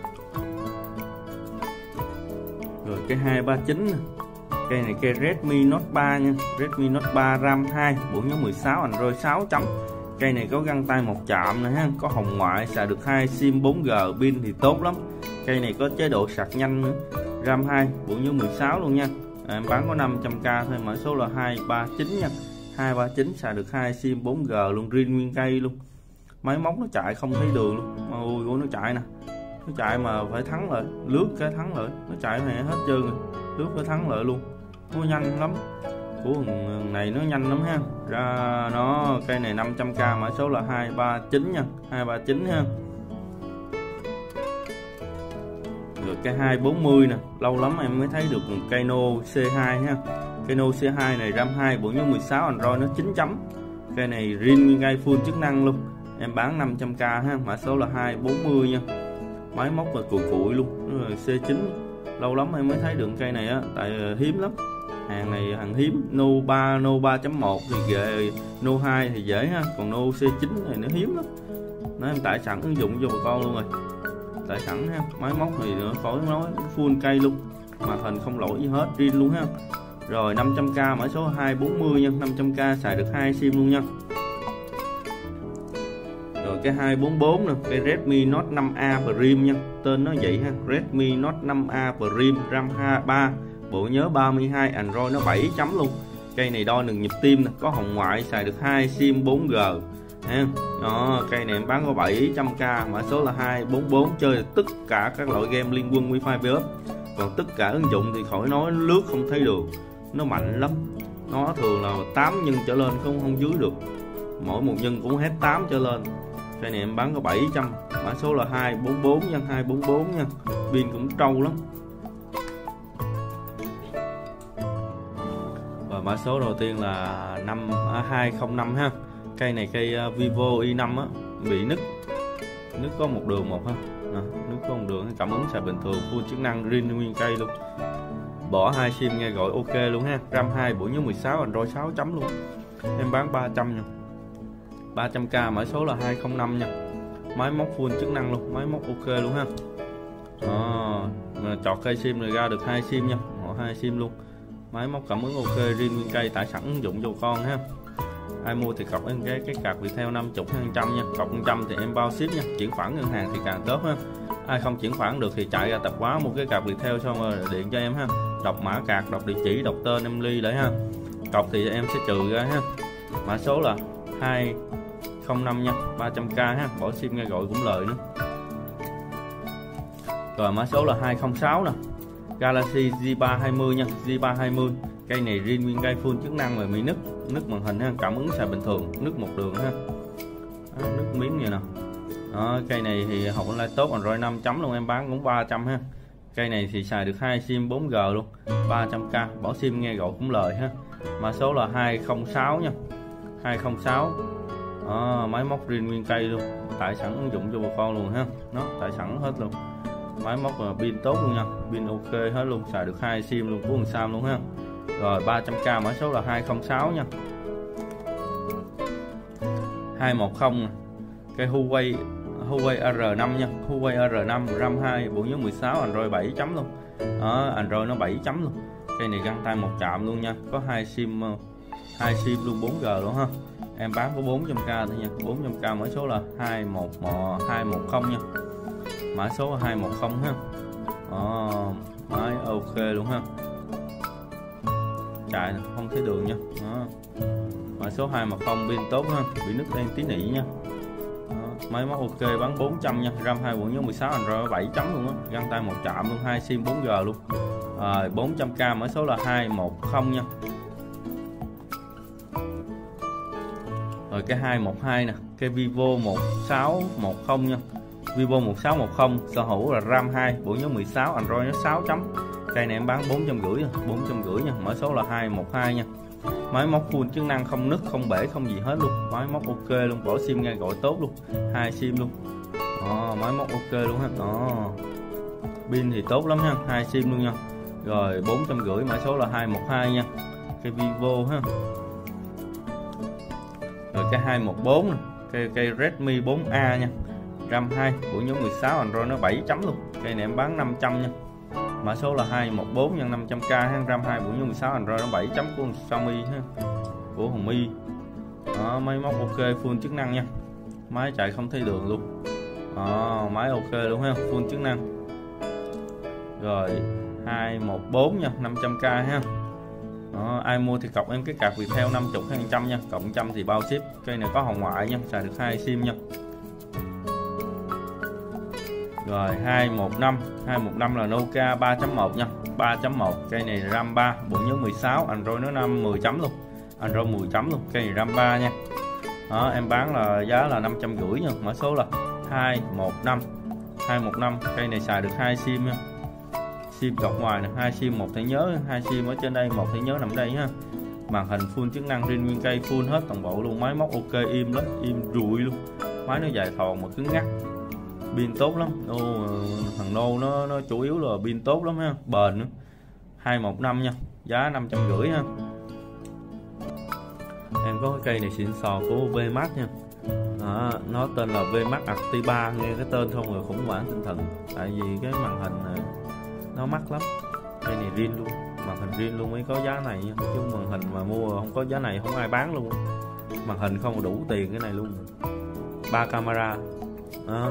Speaker 1: Rồi cái hai ba chín nè. Cây này cây Redmi Note ba nha, Redmi Note ba RAM hai, bộ nhớ mười sáu, Android sáu chấm. Cây này có găng tay một chạm nè ha, có hồng ngoại, xài được hai sim bốn G, pin thì tốt lắm. Cây này có chế độ sạc nhanh nữa, RAM hai, bộ nhớ mười sáu luôn nha. À, em bán có năm trăm k thôi, mã số là hai ba chín nha. hai ba chín xài được hai sim bốn G luôn, riêng nguyên cây luôn. Máy móc nó chạy không thấy đường luôn. Ôi nó chạy nè. Nó chạy mà phải thắng lại, lướt cái thắng lại, nó chạy này hết trơn rồi. Lướt cái thắng lại luôn. Nó nhanh lắm. Của này nó nhanh lắm ha. Ra nó cây này năm trăm k, mã số là hai ba chín nha, hai ba chín ha. Rồi cái hai bốn mươi nè, lâu lắm em mới thấy được Kano C hai ha. Kano C hai này RAM hai, bộ nhớ mười sáu, Android nó chín chấm. Cây này riêng nguyên cây full chức năng luôn. Em bán năm trăm k ha, mã số là hai bốn mươi nha. Máy móc là cùi cùi luôn, nó là C chín. Lâu lắm em mới thấy được cây này á, tại hiếm lắm. Hàng này hàng hiếm. No ba, No ba chấm một thì ghê, No hai thì dễ ha, còn No C chín này nó hiếm lắm. Nó em tải sẵn ứng dụng cho bà con luôn rồi. Tải sẵn ha, máy móc thì nữa khỏi nói, full cây luôn. Màn hình không lỗi gì hết, riêng luôn ha. Rồi năm trăm k, mã số hai bốn mươi nha, năm trăm k xài được hai sim luôn nha. Rồi cái hai bốn bốn nè, cái Redmi Note năm A Prime nha, tên nó vậy ha, Redmi Note năm A Prime, RAM ba, bộ nhớ ba mươi hai, Android nó bảy chấm luôn. Cây này đo đường nhịp tim nè, có hồng ngoại, xài được hai sim bốn G ha. Đó, cây này em bán có bảy trăm k, mã số là hai bốn bốn, chơi được tất cả các loại game liên quân Wi-Fi bê ép. Còn tất cả ứng dụng thì khỏi nói, lướt không thấy đường, nó mạnh lắm. Nó thường là tám nhân trở lên, không không dưới được. Mỗi một nhân cũng hết tám trở lên. Cây này em bán có bảy trăm, mã số là hai bốn bốn nha, hai bốn bốn nha. Pin cũng trâu lắm. Và mã số đầu tiên là năm hai không năm ha. Cây này cây Vivo i năm á, bị nứt. Nứt có một đường một ha. Nè, nứt có một đường, cảm ứng xài bình thường, full chức năng, riêng nguyên cây luôn. Bỏ hai sim nghe gọi ok luôn ha. RAM hai, bộ nhớ mười sáu, Android sáu chấm luôn. Em bán ba trăm nha. ba trăm k, mã số là hai không năm nha. Máy móc full chức năng luôn, máy móc ok luôn ha. Đó, chọt cây sim này ra được hai sim nha, họ hai sim luôn. Máy móc cảm ứng ok, riêng nguyên cây tải sẵn ứng dụng cho con ha. Ai mua thì cọc em cái cái card Viettel năm mươi hay một trăm nha, cọc một trăm thì em bao ship nha, chuyển khoản ngân hàng thì càng tốt ha. Ai không chuyển khoản được thì chạy ra tạp hóa mua cái card Viettel xong rồi điện cho em ha, đọc mã card, đọc địa chỉ, đọc tên em ly để ha. Cọc thì em sẽ trừ ra ha. Mã số là hai không năm nha, ba trăm k ha, bỏ sim nghe gọi cũng lời nữa. Rồi mã số là hai không sáu nè, Galaxy G ba hai mươi nha, G ba hai mươi. Cây này riêng nguyên cây full chức năng về bị nứt, nứt màn hình ha, cảm ứng xài bình thường, nứt một đường ha. Đó, nứt miếng vậy nè. Đó, cây này thì học online tốt, Android năm chấm luôn, em bán cũng ba trăm ha. Cây này thì xài được hai sim bốn G luôn, ba trăm k, bỏ sim nghe gọi cũng lời ha. Mã số là hai không sáu nha, hai không sáu. Đó, máy móc riêng nguyên cây luôn, tải sẵn ứng dụng cho bà con luôn ha. Nó tải sẵn hết luôn. Máy móc là pin tốt luôn nha, pin ok hết luôn, xài được hai sim luôn, của thằng Sam luôn ha. Rồi ba trăm k, mã số là hai không sáu nha. hai một không, cái Huawei Huawei R năm nha, Huawei R năm, RAM hai, bộ nhớ mười sáu, Android bảy chấm luôn. Đó, Android nó bảy chấm luôn. Cây này găng tay một chạm luôn nha, có hai sim, hai sim luôn, bốn G luôn ha. Em bán có bốn trăm k thôi nha, bốn trăm k, mã số là hai một không nha. Mã số là hai một không ha. Đó, máy ok luôn ha. Chạy không thấy đường nha. Đó. Mã số hai một không, pin tốt ha, bị nứt đen tí nị nha. Đó. Máy móc ok, bán bốn trăm nha, RAM hai, bộ nhớ mười sáu, Android bảy chấm luôn á, găng tay một chạm luôn, hai sim bốn G luôn. Rồi bốn trăm k, mã số là hai một không nha. Rồi cái hai một hai nè, cái Vivo một sáu một không nha. Vivo một sáu một không, sở hữu là RAM hai, bộ nhớ mười sáu, Android nó sáu chấm. Cây này em bán bốn trăm rưỡi, bốn trăm rưỡi nha, mã số là hai một hai nha. Máy móc full chức năng, không nứt, không bể, không gì hết luôn. Máy móc ok luôn, bỏ sim nghe gọi tốt luôn, hai sim luôn. Đó, máy móc ok luôn ha. Đó. Pin thì tốt lắm ha, hai sim luôn nha. Rồi bốn trăm rưỡi, mã số là hai một hai nha. Cái Vivo ha. Rồi cái hai một bốn nè, cây cây Redmi bốn A nha. RAM hai, bộ nhớ mười sáu, Android nó bảy chấm luôn. Cây này em bán năm trăm nha. Mã số là hai một bốn nhân năm trăm k ha, RAM hai, bộ nhớ mười sáu, Android nó bảy chấm của Xiaomi ha, của Hồng Mi. Đó, máy móc ok, full chức năng nha. Máy chạy không thấy đường luôn. Đó, máy ok luôn ha, full chức năng. Rồi hai một bốn nha, năm trăm k ha. Đó, ai mua thì cọc em cái card Viettel năm mươi hay một trăm nha, cộng một trăm thì bao ship. Cây này có hồng ngoại nha, xài được hai sim nha. Rồi hai một năm, hai một năm là Nokia ba chấm một nha, ba chấm một. Cây này RAM ba, bộ nhớ mười sáu, Android nó năm mười chấm luôn, Android mười chấm luôn. Cây này RAM ba nha. Đó, em bán là giá là năm trăm rưỡi nha, mã số là hai một năm, hai một năm. Cây này xài được hai sim nha, sim cọc ngoài nè, hai sim, một thẻ nhớ, hai sim ở trên đây, một thẻ nhớ nằm đây ha. Màn hình full chức năng, riêng nguyên cây full hết toàn bộ luôn. Máy móc ok, im lắm, im rụi luôn. Máy nó dài thòn mà cứng ngắc, pin tốt lắm. Ô, thằng Nô nó nó chủ yếu là pin tốt lắm ha, bền nữa. hai một năm nha, giá năm trăm rưỡi ha. Em có cái cây này xịn sò của Vmax nha. Đó, nó tên là Vmax Activa, nghe cái tên không rồi khủng hoảng tinh thần. Tại vì cái màn hình này nó mắc lắm. Cây này riêng luôn, màn hình riêng luôn mới có giá này nha. Chứ màn hình mà mua không có giá này không ai bán luôn. Màn hình không đủ tiền cái này luôn. Ba camera. Đó.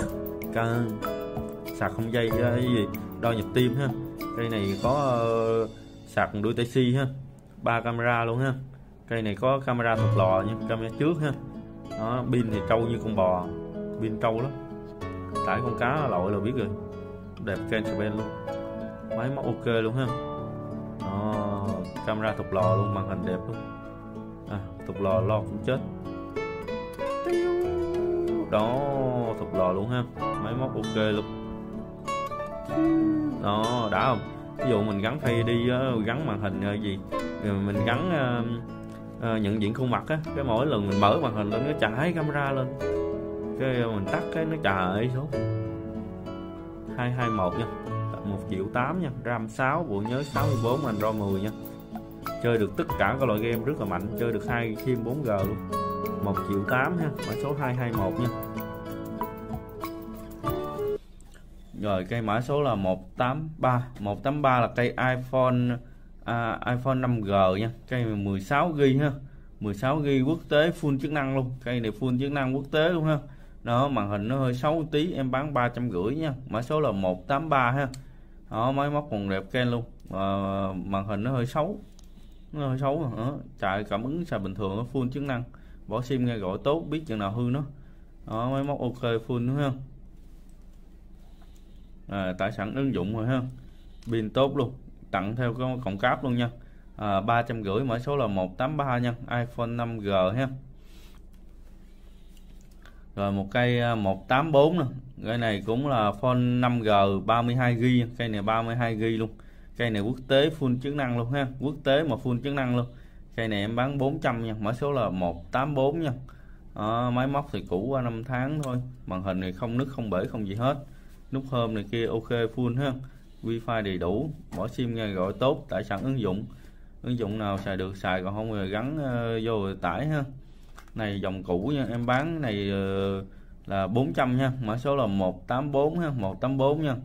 Speaker 1: Sạc không dây cái gì, đo nhịp tim ha. Cây này có uh, sạc đuôi tai si ha, ba camera luôn ha. Cây này có camera thuộc lò nha, camera trước ha. Đó, pin thì trâu như con bò, pin trâu lắm. Tải con cá lội là biết rồi. Đẹp Canon luôn. Máy móc ok luôn ha. Đó, camera thuộc lò luôn, màn hình đẹp luôn. À, thuộc lò lo cũng chết. Đó, thuộc lò luôn ha, máy móc ok luôn. Đó, đã không? Ví dụ mình gắn phay đi, gắn màn hình gì, mình gắn uh, uh, nhận diện khuôn mặt á, cái mỗi lần mình mở màn hình lên nó chạy camera lên, cái mình tắt cái nó chạy xuống. Hai hai một nha, một triệu tám nha, RAM sáu, bộ nhớ sáu mươi bốn, Android mười nha. Chơi được tất cả các loại game rất là mạnh, chơi được hai sim bốn G luôn. Một triệu tám ha, mã số hai hai một nha. Rồi cây mã số là một tám ba, một tám ba là cây iPhone à, iPhone năm G nha, cây này mười sáu gi ga bai ha, mười sáu gi ga bai quốc tế full chức năng luôn, cây này full chức năng quốc tế luôn ha. Đó, màn hình nó hơi xấu tí, em bán ba trăm rưỡi nha, mã số là một tám ba ha. Đó, máy móc còn đẹp ken luôn, à, màn hình nó hơi xấu, nó hơi xấu đó. Chạy cảm ứng xài bình thường, nó full chức năng, bỏ sim nghe gọi tốt, biết chừng nào hư nó. Đó, máy móc ok full đúng không? À, tải sẵn ứng dụng rồi ha, pin tốt luôn, tặng theo cái cổng cáp luôn nha. À, ba trăm rưỡi, mã số là một tám ba nha, iPhone năm G ha. Rồi một cây một tám bốn nè, cái này cũng là phone năm G ba mươi hai gi ga bai, cây này ba mươi hai gi ga bai luôn, cây này quốc tế full chức năng luôn ha, quốc tế mà full chức năng luôn. Cây này em bán bốn trăm nha, mã số là một tám bốn nha. À, máy móc thì cũ qua năm tháng thôi, màn hình này không nứt không bể không gì hết, nút hôm này kia ok full ha, wifi đầy đủ, bỏ sim nghe gọi tốt, tải sẵn ứng dụng, ứng dụng nào xài được xài, còn không rồi gắn uh, vô rồi tải ha. Này dòng cũ nha, em bán này uh, là bốn trăm nha, mã số là một tám bốn ha, một tám bốn nha.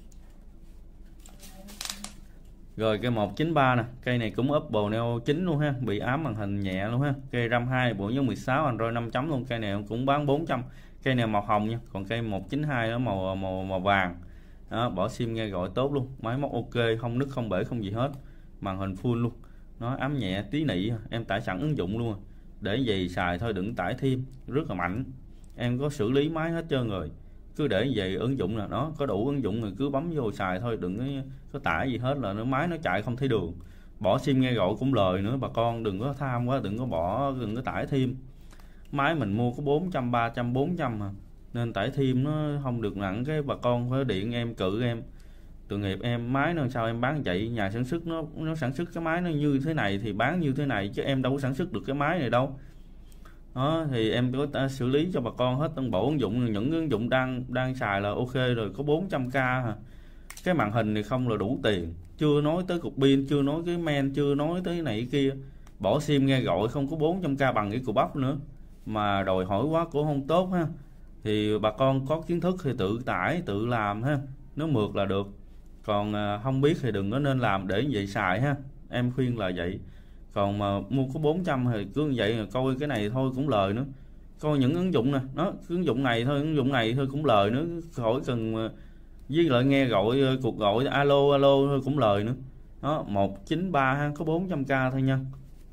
Speaker 1: Rồi cây một chín ba nè, cây này cũng Oppo Neo chín luôn ha, bị ám màn hình nhẹ luôn ha. Cây RAM hai, bộ nhớ mười sáu, Android năm chấm luôn, cây này cũng bán bốn trăm. Cây này màu hồng nha, còn cây một chín hai đó màu màu màu vàng. Đó, bỏ sim nghe gọi tốt luôn, máy móc ok, không nứt không bể không gì hết, màn hình full luôn. Nó ám nhẹ tí nị, em tải sẵn ứng dụng luôn, để gì xài thôi, đừng tải thêm, rất là mạnh. Em có xử lý máy hết trơn rồi, cứ để vậy ứng dụng là nó có đủ ứng dụng rồi cứ bấm vô xài thôi, đừng có, có tải gì hết là nó máy nó chạy không thấy đường. Bỏ sim nghe gọi cũng lời nữa, bà con đừng có tham quá, đừng có bỏ, đừng có tải thêm. Máy mình mua có bốn trăm, ba trăm, bốn trăm mà, nên tải thêm nó không được nặng. Cái bà con phải điện em cự em, tội nghiệp em, máy nó sao em bán vậy. Nhà sản xuất nó nó sản xuất cái máy nó như thế này thì bán như thế này, chứ em đâu có sản xuất được cái máy này đâu. Đó thì em có xử lý cho bà con hết toàn bộ ứng dụng, những ứng dụng đang đang xài là ok rồi, có bốn trăm k hả. Cái màn hình này không là đủ tiền, chưa nói tới cục pin, chưa nói cái men, chưa nói tới này kia. Bỏ sim nghe gọi không có bốn trăm k bằng cái cục bắp nữa, mà đòi hỏi quá cũng không tốt ha. Thì bà con có kiến thức thì tự tải tự làm ha, nó mượt là được. Còn không biết thì đừng có nên làm để vậy xài ha, em khuyên là vậy. Còn mà mua có bốn trăm thì cứ như vậy, coi cái này thôi cũng lời nữa. Coi những ứng dụng nè, nó ứng dụng này thôi, ứng dụng này thôi cũng lời nữa, khỏi cần với lại nghe gọi cuộc gọi alo alo thôi cũng lời nữa. Đó, một chín ba ha, có bốn trăm k thôi nha.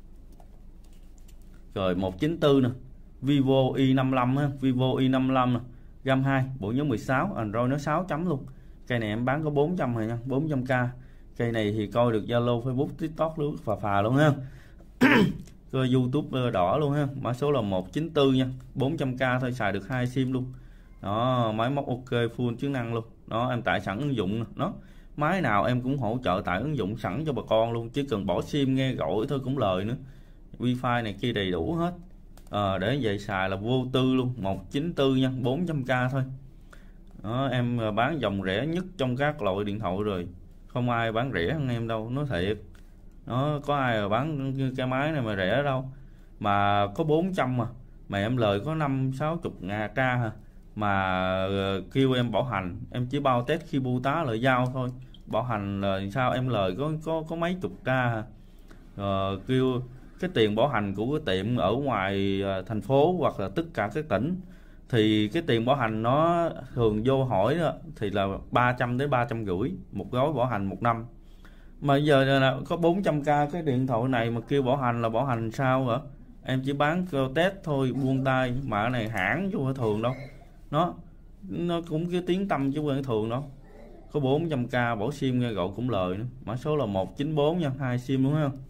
Speaker 1: Rồi một chín tư nè, Vivo i năm lăm ha, Vivo i năm lăm nè, RAM hai, bộ nhớ mười sáu, Android nó sáu chấm luôn. Cây này em bán có bốn trăm rồi nha, bốn trăm k. Cây này thì coi được Zalo, Facebook, TikTok lướt phà phà luôn ha. Coi YouTube đỏ luôn ha, mã số là một chín tư nha, bốn trăm k thôi, xài được hai sim luôn. Đó, máy móc ok full chức năng luôn. Đó, em tải sẵn ứng dụng nó. Máy nào em cũng hỗ trợ tải ứng dụng sẵn cho bà con luôn, chỉ cần bỏ sim nghe gọi thôi cũng lời nữa. Wifi này kia đầy đủ hết. À, để vậy xài là vô tư luôn, một chín tư nha, bốn trăm k thôi. Đó, em bán dòng rẻ nhất trong các loại điện thoại rồi, không ai bán rẻ hơn em đâu, nói thiệt. Nó có ai mà bán cái máy này mà rẻ đâu, mà có bốn trăm mà mà em lời có năm sáu chục ngàn tra hả, mà kêu em bảo hành, em chỉ bao test khi bưu tá lợi giao thôi, bảo hành là sao em lời có có có mấy chục tra hả. Rồi kêu cái tiền bảo hành của cái tiệm ở ngoài thành phố hoặc là tất cả các tỉnh thì cái tiền bảo hành nó thường vô hỏi đó, thì là ba trăm đến ba trăm rưỡi một gói bảo hành một năm. Mà giờ là có bốn trăm k cái điện thoại này mà kêu bảo hành là bảo hành sao hả? Em chỉ bán test thôi, buông tay, mà cái này hãng chứ không phải thường đâu. Nó nó cũng cái tiếng tâm chứ không phải thường đâu. Có bốn trăm k bỏ sim nghe gọi cũng lời nữa. Mã số là một chín bốn nha, hai sim đúng không?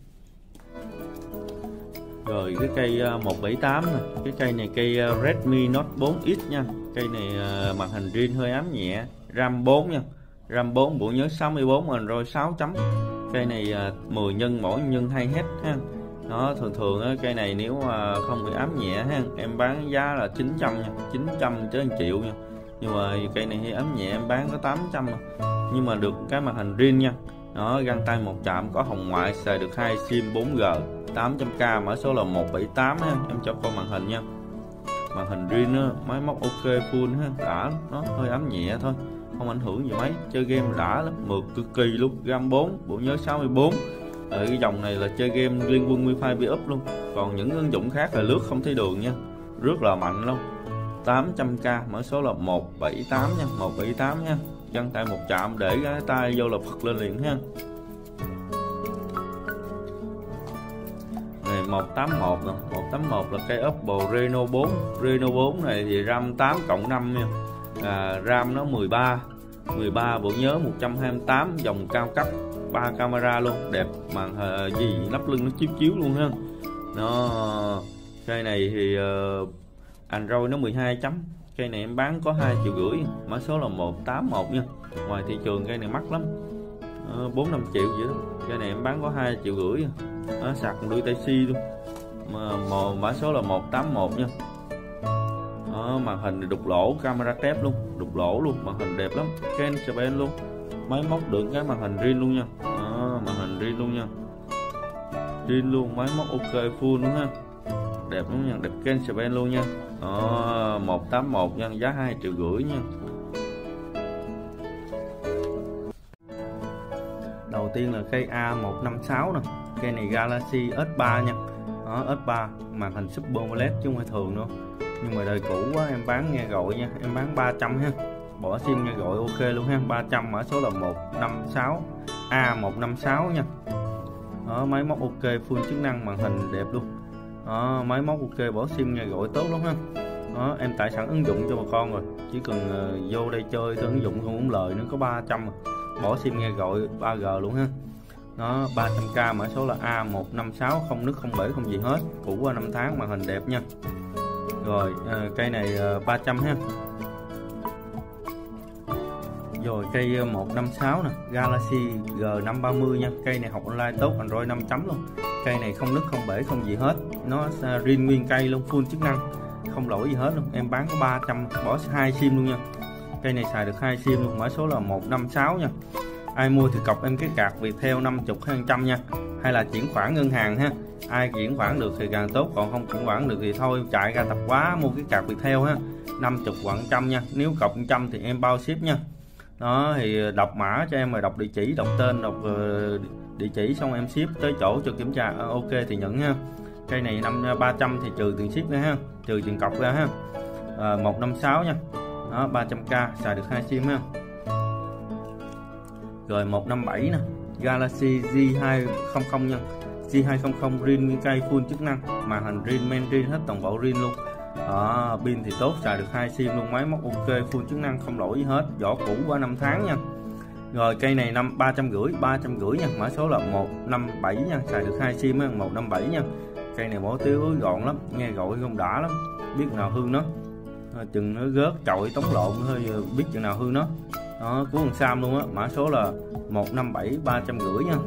Speaker 1: Rồi cái cây một bảy tám nè, cái cây này cây Redmi Note bốn X nha. Cây này màn hình riêng hơi ám nhẹ, RAM bốn nha. RAM bốn, bộ nhớ sáu mươi bốn, Android sáu chấm. Cây này mười nhân mỗi nhân hay hết ha. Nó thường thường á, cây này nếu mà không bị ám nhẹ ha, em bán giá là chín trăm nha, chín trăm tới một triệu nha. Nhưng mà cây này thì ám nhẹ em bán có tám trăm mà. Nhưng mà được cái màn hình riêng nha. Nó găng tay một chạm, có hồng ngoại, xài được hai sim bốn G, tám trăm k, mã số là một bảy tám ha. Em cho coi màn hình nha. Màn hình riêng á, máy móc ok full ha, đã, nó hơi ám nhẹ thôi, không ảnh hưởng gì mấy, chơi game đã lắm, mượt cực kỳ luôn. RAM bốn, bộ nhớ sáu mươi bốn, ở cái dòng này là chơi game Liên Quân Wi-Fi bi up luôn. Còn những ứng dụng khác là lướt không thấy đường nha, rất là mạnh luôn. Tám trăm k, mã số là một bảy tám nha, một bảy tám nha. Chân tay một chạm để cái tay vô là phật lên liền ha. Này một tám một nè, một tám một là cây Oppo Reno bốn. Reno bốn này thì RAM tám cộng năm nha. À, RAM nó mười ba, mười ba, bộ nhớ một trăm hai mươi tám, dòng cao cấp, ba camera luôn, đẹp, màn uh, gì lắp lưng nó chiếu chiếu luôn ha. Nó cây này thì uh, Android nó mười hai chấm. Cây này em bán có hai triệu rưỡi, mã số là một tám một nha. Ngoài thị trường cây này mắc lắm, bốn năm triệu vậy đó. Cây này em bán có hai triệu rưỡi, nó sạc đuôi tai si luôn. Mà, mà mã số là một tám một nha. Đó, màn hình đục lỗ, camera tép luôn, đục lỗ luôn, màn hình đẹp lắm, Ken Japan luôn. Máy móc được cái màn hình riêng luôn nha. Đó, màn hình riêng luôn nha, riêng luôn, máy móc ok full luôn ha, đẹp lắm nha, đẹp Ken Japan luôn nha. Đó, một tám một nha, giá hai triệu rưỡi nha. Đầu tiên là cây A một năm sáu nè, cây này Galaxy S ba nha. Đó, S ba màn hình Super AMOLED chứ không phải thường đâu. Nhưng mà đời cũ quá em bán nghe gọi nha, em bán ba trăm ha. Bỏ sim nghe gọi ok luôn ha, ba trăm, mã số là một năm sáu, A một năm sáu nha. Đó, máy móc ok, full chức năng, màn hình đẹp luôn. Đó, máy móc ok, bỏ sim nghe gọi tốt lắm ha. Đó, em tải sẵn ứng dụng cho bà con rồi, chỉ cần uh, vô đây chơi thôi, ứng dụng không muốn lời nữa, có ba trăm rồi. Bỏ sim nghe gọi ba G luôn ha. Đó, ba trăm k, mã số là A một năm sáu, không nứt không bể không gì hết, cũ qua năm tháng, màn hình đẹp nha. Rồi uh, cây này uh, ba trăm ha. Rồi cây một năm sáu nè, Galaxy G năm ba mươi nha. Cây này học online tốt, Android năm chấm luôn. Cây này không nứt không bể không gì hết, nó uh, riêng nguyên cây luôn, full chức năng, không lỗi gì hết luôn. Em bán có ba trăm, bỏ hai sim luôn nha. Cây này xài được hai sim luôn, mã số là một năm sáu nha. Ai mua thì cọc em cái card Viettel năm mươi hay một trăm nha, hay là chuyển khoản ngân hàng ha. Ai chuyển khoản được thì càng tốt, còn không chuyển khoản được thì thôi chạy ra tập quá mua cái card Viettel ha, năm mươi hoặc một trăm nha. Nếu cọc một trăm thì em bao ship nha. Đó thì đọc mã cho em, rồi đọc địa chỉ, đọc tên, đọc uh, địa chỉ xong em ship tới chỗ cho kiểm tra, uh, ok thì nhận ha. Cây này năm ba trăm thì trừ tiền ship ra ha, trừ tiền cọc ra ha. Uh, một năm sáu nha. Đó, ba trăm k, xài được hai sim ha. Rồi một năm bảy nè, Galaxy G hai không không nha. G hai không không riêng nguyên cây, full chức năng, màn hình riêng, men riêng, hết toàn bộ riêng luôn. Đó, pin thì tốt, xài được hai sim luôn, máy móc ok, full chức năng, không lỗi gì hết, vỏ cũ qua năm tháng nha. Rồi cây này năm ba trăm rưỡi, ba trăm rưỡi nha, mã số là một năm bảy nha, xài được hai sim ha, một năm bảy nha. Cây này bỏ tiếu gọn lắm, nghe gọi không đã lắm, biết nào hư nó, chừng nó gớt chọi tống lộn hơi biết chừng nào hư nó. Đó, của thằng Sam luôn á, mã số là một năm bảy, ba trăm rưỡi nha.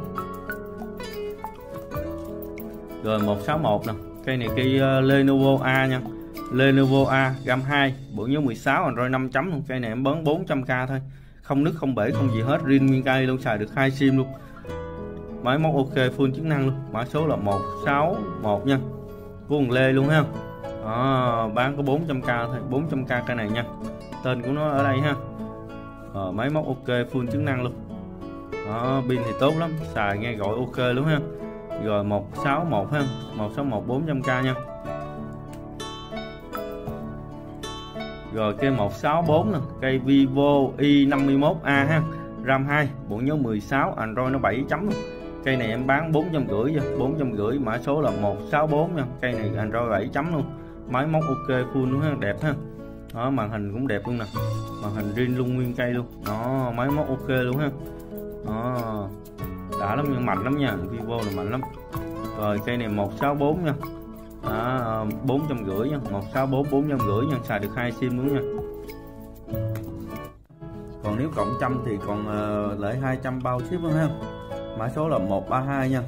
Speaker 1: Rồi một sáu một nè, cây này cây uh, Lenovo A nha. Lenovo A RAM hai, bộ nhớ mười sáu, Android năm chấm luôn. Cây này em bán bốn trăm k thôi, không nứt không bể không gì hết, riêng nguyên cây luôn, xài được hai sim luôn, máy móc ok, full chức năng luôn, mã số là một sáu một nha, của thằng Lê luôn ha. Đó, bán có bốn trăm k thôi, bốn trăm k cây này nha, tên của nó ở đây ha. Ờ, máy móc ok, full chức năng luôn. Đó, pin thì tốt lắm, xài nghe gọi ok luôn ha. Rồi một sáu một ha, một sáu một, bốn trăm k nha. Rồi cây một sáu bốn nè, cây Vivo i năm mốt a ha, RAM hai, bộ nhớ mười sáu, Android nó bảy chấm luôn. Cây này em bán bốn trăm rưỡi nha, bốn trăm rưỡi, mã số là một sáu bốn nha. Cây này Android bảy chấm luôn, máy móc ok full luôn ha, đẹp ha. Đó, màn hình cũng đẹp luôn nè, màn hình riêng luôn nguyên cây luôn. Đó, máy móc ok luôn ha. Đó, đã lắm, nhưng mạnh lắm nha, Vivo là mạnh lắm. Rồi cây này một sáu bốn nha. Đó, bốn trăm rưỡi nha, một sáu bốn, bốn trăm rưỡi nha, xài được hai sim luôn nha. Còn nếu cộng trăm thì còn uh, lại hai trăm bao ship luôn ha. Mã số là một ba hai nha.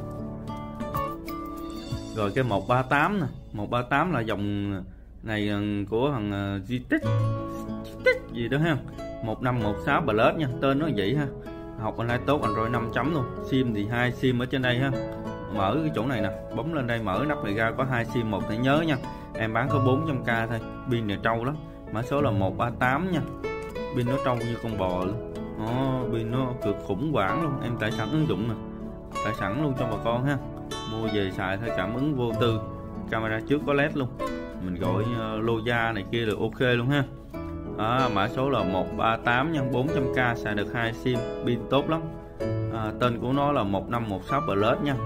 Speaker 1: Rồi cái một ba tám nè, một ba tám là dòng này của thằng uh, Gtech gì đó ha. một năm một sáu Plus nha, tên nó vậy ha. Học online tốt, Android năm chấm luôn. Sim thì hai sim ở trên đây ha. Mở cái chỗ này nè, bấm lên đây mở nắp này ra có hai sim, một thẻ nhớ nha. Em bán có bốn trăm k thôi, pin này trâu lắm. Mã số là một ba tám nha. Pin nó trâu như con bò luôn. Đó, pin nó cực khủng hoảng luôn, em tải sẵn ứng dụng nè. tải sẵn luôn cho bà con ha. Mua về xài theo cảm ứng vô tư, camera trước có led luôn, mình gọi uh, lô gia này kia được ok luôn ha. Đó, mã số là một ba tám nhân bốn trăm k, xài được hai sim, pin tốt lắm. À, tên của nó là một năm một sáu Plus nha.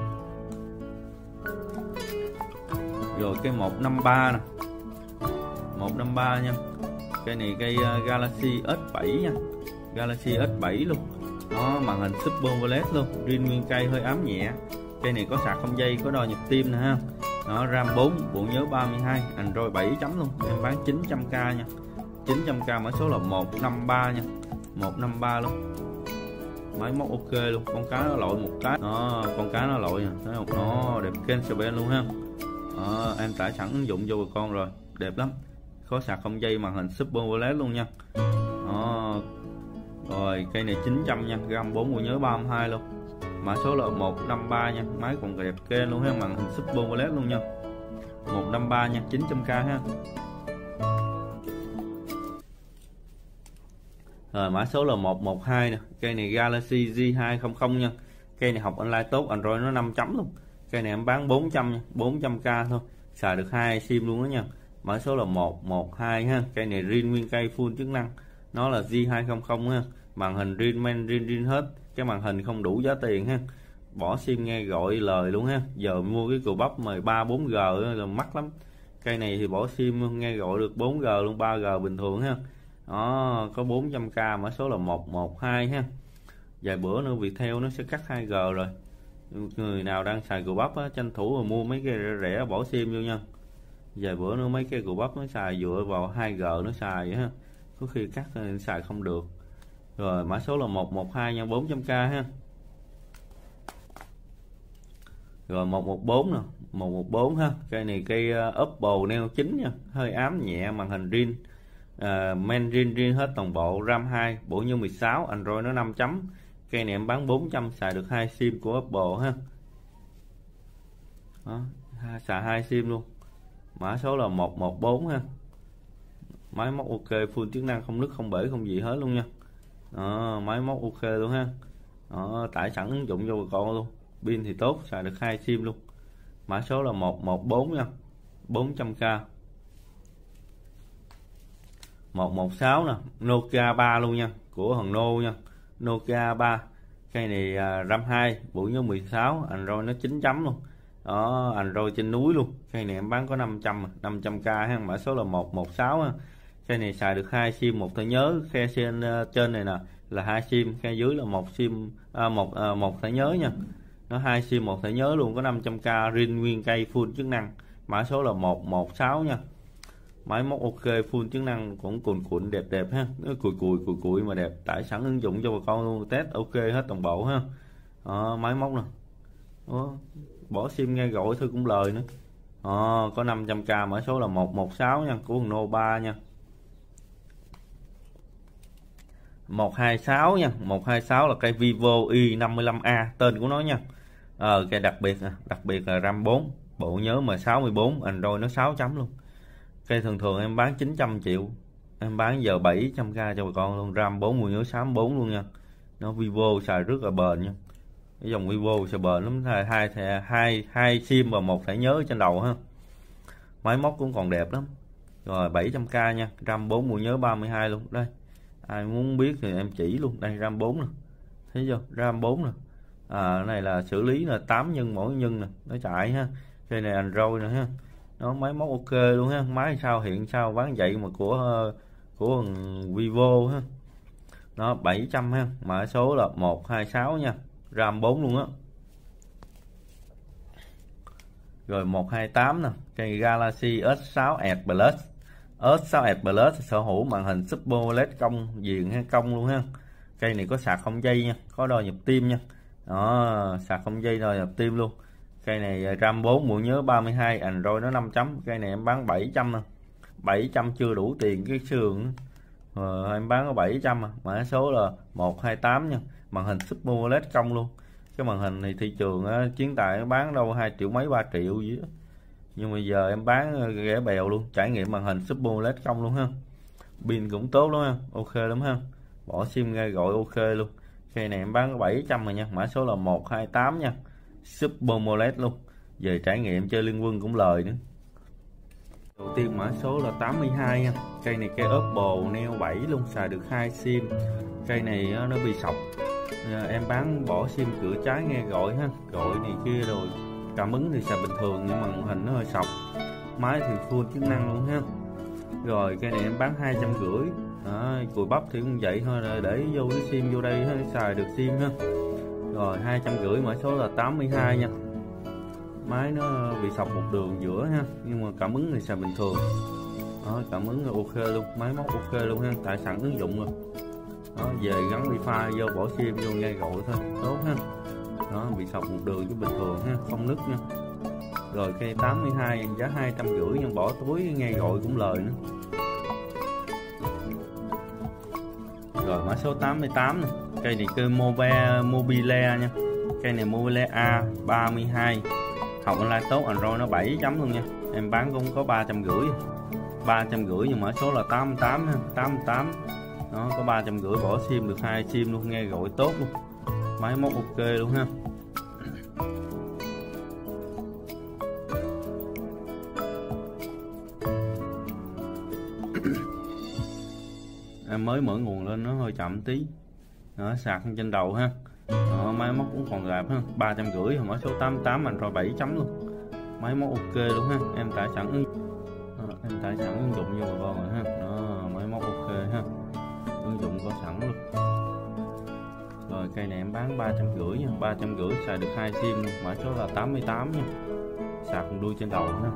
Speaker 1: Rồi cái một năm ba nè, một năm ba nha. Cây này cây uh, Galaxy S bảy nha, Galaxy S bảy luôn. Đó, màn hình Super AMOLED luôn, riêng nguyên cây hơi ám nhẹ. Cây này có sạc không dây, có đo nhịp tim nè ha. Đó, RAM bốn, bộ nhớ ba mươi hai, Android bảy chấm luôn. Em bán chín trăm k nha, chín trăm k, mã số là một năm ba nha, một năm ba luôn. Máy móc ok luôn, con cá nó lội một cái. Đó, con cá nó lội nè, thấy không? Nó đẹp kênh sờ luôn ha. Đó, em tải sẵn ứng dụng cho bà con rồi, đẹp lắm. Có sạc không dây, màn hình Super AMOLED luôn nha. Đó. Rồi cây này chín trăm nha, RAM bốn, bộ nhớ ba mươi hai luôn. Mã số là một năm ba nha, máy còn đẹp kê luôn ha, màn hình Super AMOLED luôn nha. một năm ba nha, chín trăm k ha. Rồi mã số là một một hai nè, cây này Galaxy Z hai trăm nha. Cây này học online tốt, Android nó năm chấm luôn. Cây này em bán bốn trăm nha, bốn trăm k thôi, xài được hai sim luôn đó nha. Mã số là một một hai ha, cây này riêng nguyên cây full chức năng. Nó là Z hai trăm ha, màn hình riêng men riêng riêng hết. Cái màn hình không đủ giá tiền ha, bỏ sim nghe gọi lời luôn ha. Giờ mua cái cù bắp mà ba bốn G là mắc lắm. Cây này thì bỏ sim nghe gọi được bốn G luôn, ba G bình thường ha. Đó, có bốn trăm k, mã số là một một hai ha. Vài bữa nữa Viettel nó sẽ cắt hai G rồi. Người nào đang xài cù bắp á, tranh thủ mà mua mấy cái rẻ, rẻ bỏ sim vô nha. Vài bữa nữa mấy cái cù bắp nó xài dựa vào hai G nó xài vậy ha, có khi cắt nên xài không được. Rồi mã số là một một hai nha, bốn trăm k ha. Rồi một một bốn nè, một một bốn ha. Cây này cây Oppo Neo chín nha, hơi ám nhẹ, màn hình riêng, uh, men riêng riêng hết toàn bộ, RAM hai, bộ nhớ mười sáu, Android nó năm chấm. Cây này em bán bốn trăm, xài được hai sim của Oppo ha. Đó, xài hai sim luôn. Mã số là một một bốn ha. Máy móc ok, full chức năng, không nứt không bể không gì hết luôn nha. Đó, máy móc ok luôn ha. Đó, tải sẵn ứng dụng cho bà con luôn, pin thì tốt, xài được hai sim luôn. Mã số là một một bốn nha, bốn trăm k. một một sáu nè, Nokia ba luôn nha, của thằng Nô nha, Nokia ba. Cây này uh, RAM hai, bộ nhớ mười sáu, Android nó chín chấm luôn. Đó, Android trên núi luôn. Cây này em bán có năm trăm, năm trăm k ha, mã số là một một sáu ha. Cây này xài được hai sim, một thẻ nhớ. Khe trên uh, trên này nè là hai sim, khe dưới là một sim, à, một à, một thẻ nhớ nha. Nó hai sim một thẻ nhớ luôn, có năm trăm k, riêng nguyên cây full chức năng. Mã số là một một sáu nha. Máy móc ok, full chức năng, cũng cuồn cuộn đẹp đẹp ha, nó cùi cùi cùi cùi mà đẹp. Tải sẵn ứng dụng cho bà con luôn, test ok hết toàn bộ ha. Đó, máy móc nè. Đó, bỏ sim nghe gọi thôi cũng lời nữa. Đó, có năm trăm k, mã số là một một sáu nha, của Nô ba nha. một hai sáu nha, một hai sáu là cây Vivo Y năm mươi lăm A, tên của nó nha. Ờ, cây đặc biệt nè, đặc biệt là RAM bốn, bộ nhớ M sáu mươi bốn, Android nó sáu chấm luôn. Cây thường thường em bán chín trăm triệu, em bán giờ bảy trăm k cho bà con luôn, RAM bốn, bộ nhớ sáu mươi bốn luôn nha. Nó Vivo xài rất là bền nha. Cái dòng Vivo xài bền lắm, hai hai hai hai sim và một thẻ nhớ trên đầu ha. Máy móc cũng còn đẹp lắm. Rồi bảy trăm k nha, RAM bốn, bộ nhớ ba mươi hai luôn. Đây, ai muốn biết thì em chỉ luôn. Đây RAM bốn nè, thấy chưa, RAM bốn nè. À, cái này là xử lý là tám nhân mỗi nhân nè, nó chạy ha. Cây này Android nè ha. Nó máy móc ok luôn ha. Máy sao hiện sao bán vậy mà của của Vivo ha. Nó bảy trăm ha, mã số là một hai sáu nha, RAM bốn luôn á. Rồi một hai tám nè, cây Galaxy S sáu Edge Plus. S sáu Edge Plus sở hữu màn hình Super AMOLED cong viền ha, cong luôn ha. Cây này có sạc không dây nha, có đo nhịp tim nha. Đó, sạc không dây đo nhịp tim luôn. Cây này RAM bốn, bộ nhớ ba mươi hai, Android nó năm chấm. Cây này em bán bảy trăm nè. bảy trăm chưa đủ tiền cái sườn. Ờ, em bán có bảy trăm à. Mã số là một hai tám nha. Màn hình Super AMOLED cong luôn. Cái màn hình này thị trường á, chiến tài nó bán đâu hai triệu mấy, ba triệu gì đó. Nhưng mà giờ em bán rẻ bèo luôn, trải nghiệm màn hình Super AMOLED cong luôn ha. Pin cũng tốt lắm ha, ok lắm ha. Bỏ sim nghe gọi ok luôn. Cây này em bán có bảy trăm rồi nha, mã số là một hai tám nha, Super AMOLED luôn. Về trải nghiệm chơi Liên Quân cũng lời nữa. Đầu tiên mã số là tám mươi hai nha. Cây này cây Oppo Neo bảy luôn, xài được hai sim. Cây này nó bị sọc, em bán bỏ sim cửa trái nghe gọi ha, gọi này kia rồi. Cảm ứng thì xài bình thường nhưng mà màn hình nó hơi sọc. Máy thì full chức năng luôn ha. Rồi cây này em bán hai trăm rưỡi. Đó, cùi bắp thì cũng vậy thôi, rồi để vô cái sim vô đây xài được sim ha. Rồi hai trăm rưỡi, mã số là tám mươi hai nha. Máy nó bị sọc một đường giữa ha, nhưng mà cảm ứng thì xài bình thường. Đó, cảm ứng là ok luôn, máy móc ok luôn ha, tại sẵn ứng dụng rồi. Đó, về gắn wifi vô bỏ sim vô nghe gọi thôi, tốt ha. Đó, bị sọc một đường chứ bình thường ha, không nứt nha. Rồi cây tám mươi hai giá hai trăm rưỡi nhưng bỏ túi nghe gọi cũng lời nữa. Rồi mã số tám mươi tám này. Cây này cây Mobile Mobile nha. Cây này Mobile A ba mươi hai. Học online tốt, Android nó bảy chấm luôn nha. Em bán cũng có ba trăm rưỡi. ba trăm rưỡi nhưng mã số là tám mươi tám ha, tám mươi tám. Nó có ba trăm rưỡi bỏ sim được hai sim luôn, nghe gọi tốt luôn. Máy móc ok luôn ha. Em mới mở nguồn lên nó hơi chậm tí. Đó, sạc trên đầu ha. Đó, máy móc cũng còn gạp ha, ba trăm rưỡi, mã số tám mươi tám, Android bảy chấm luôn. Máy móc ok luôn ha, em tải sẵn ứng Đó, em tải sẵn ứng dụng vô bà con rồi ha. Đó, máy móc ok ha, ứng dụng có sẵn luôn. Rồi cây này em bán ba trăm rưỡi nha, ba trăm rưỡi xài được hai sim luôn, mã số là tám mươi tám nha. Sạc đuôi trên đầu ha.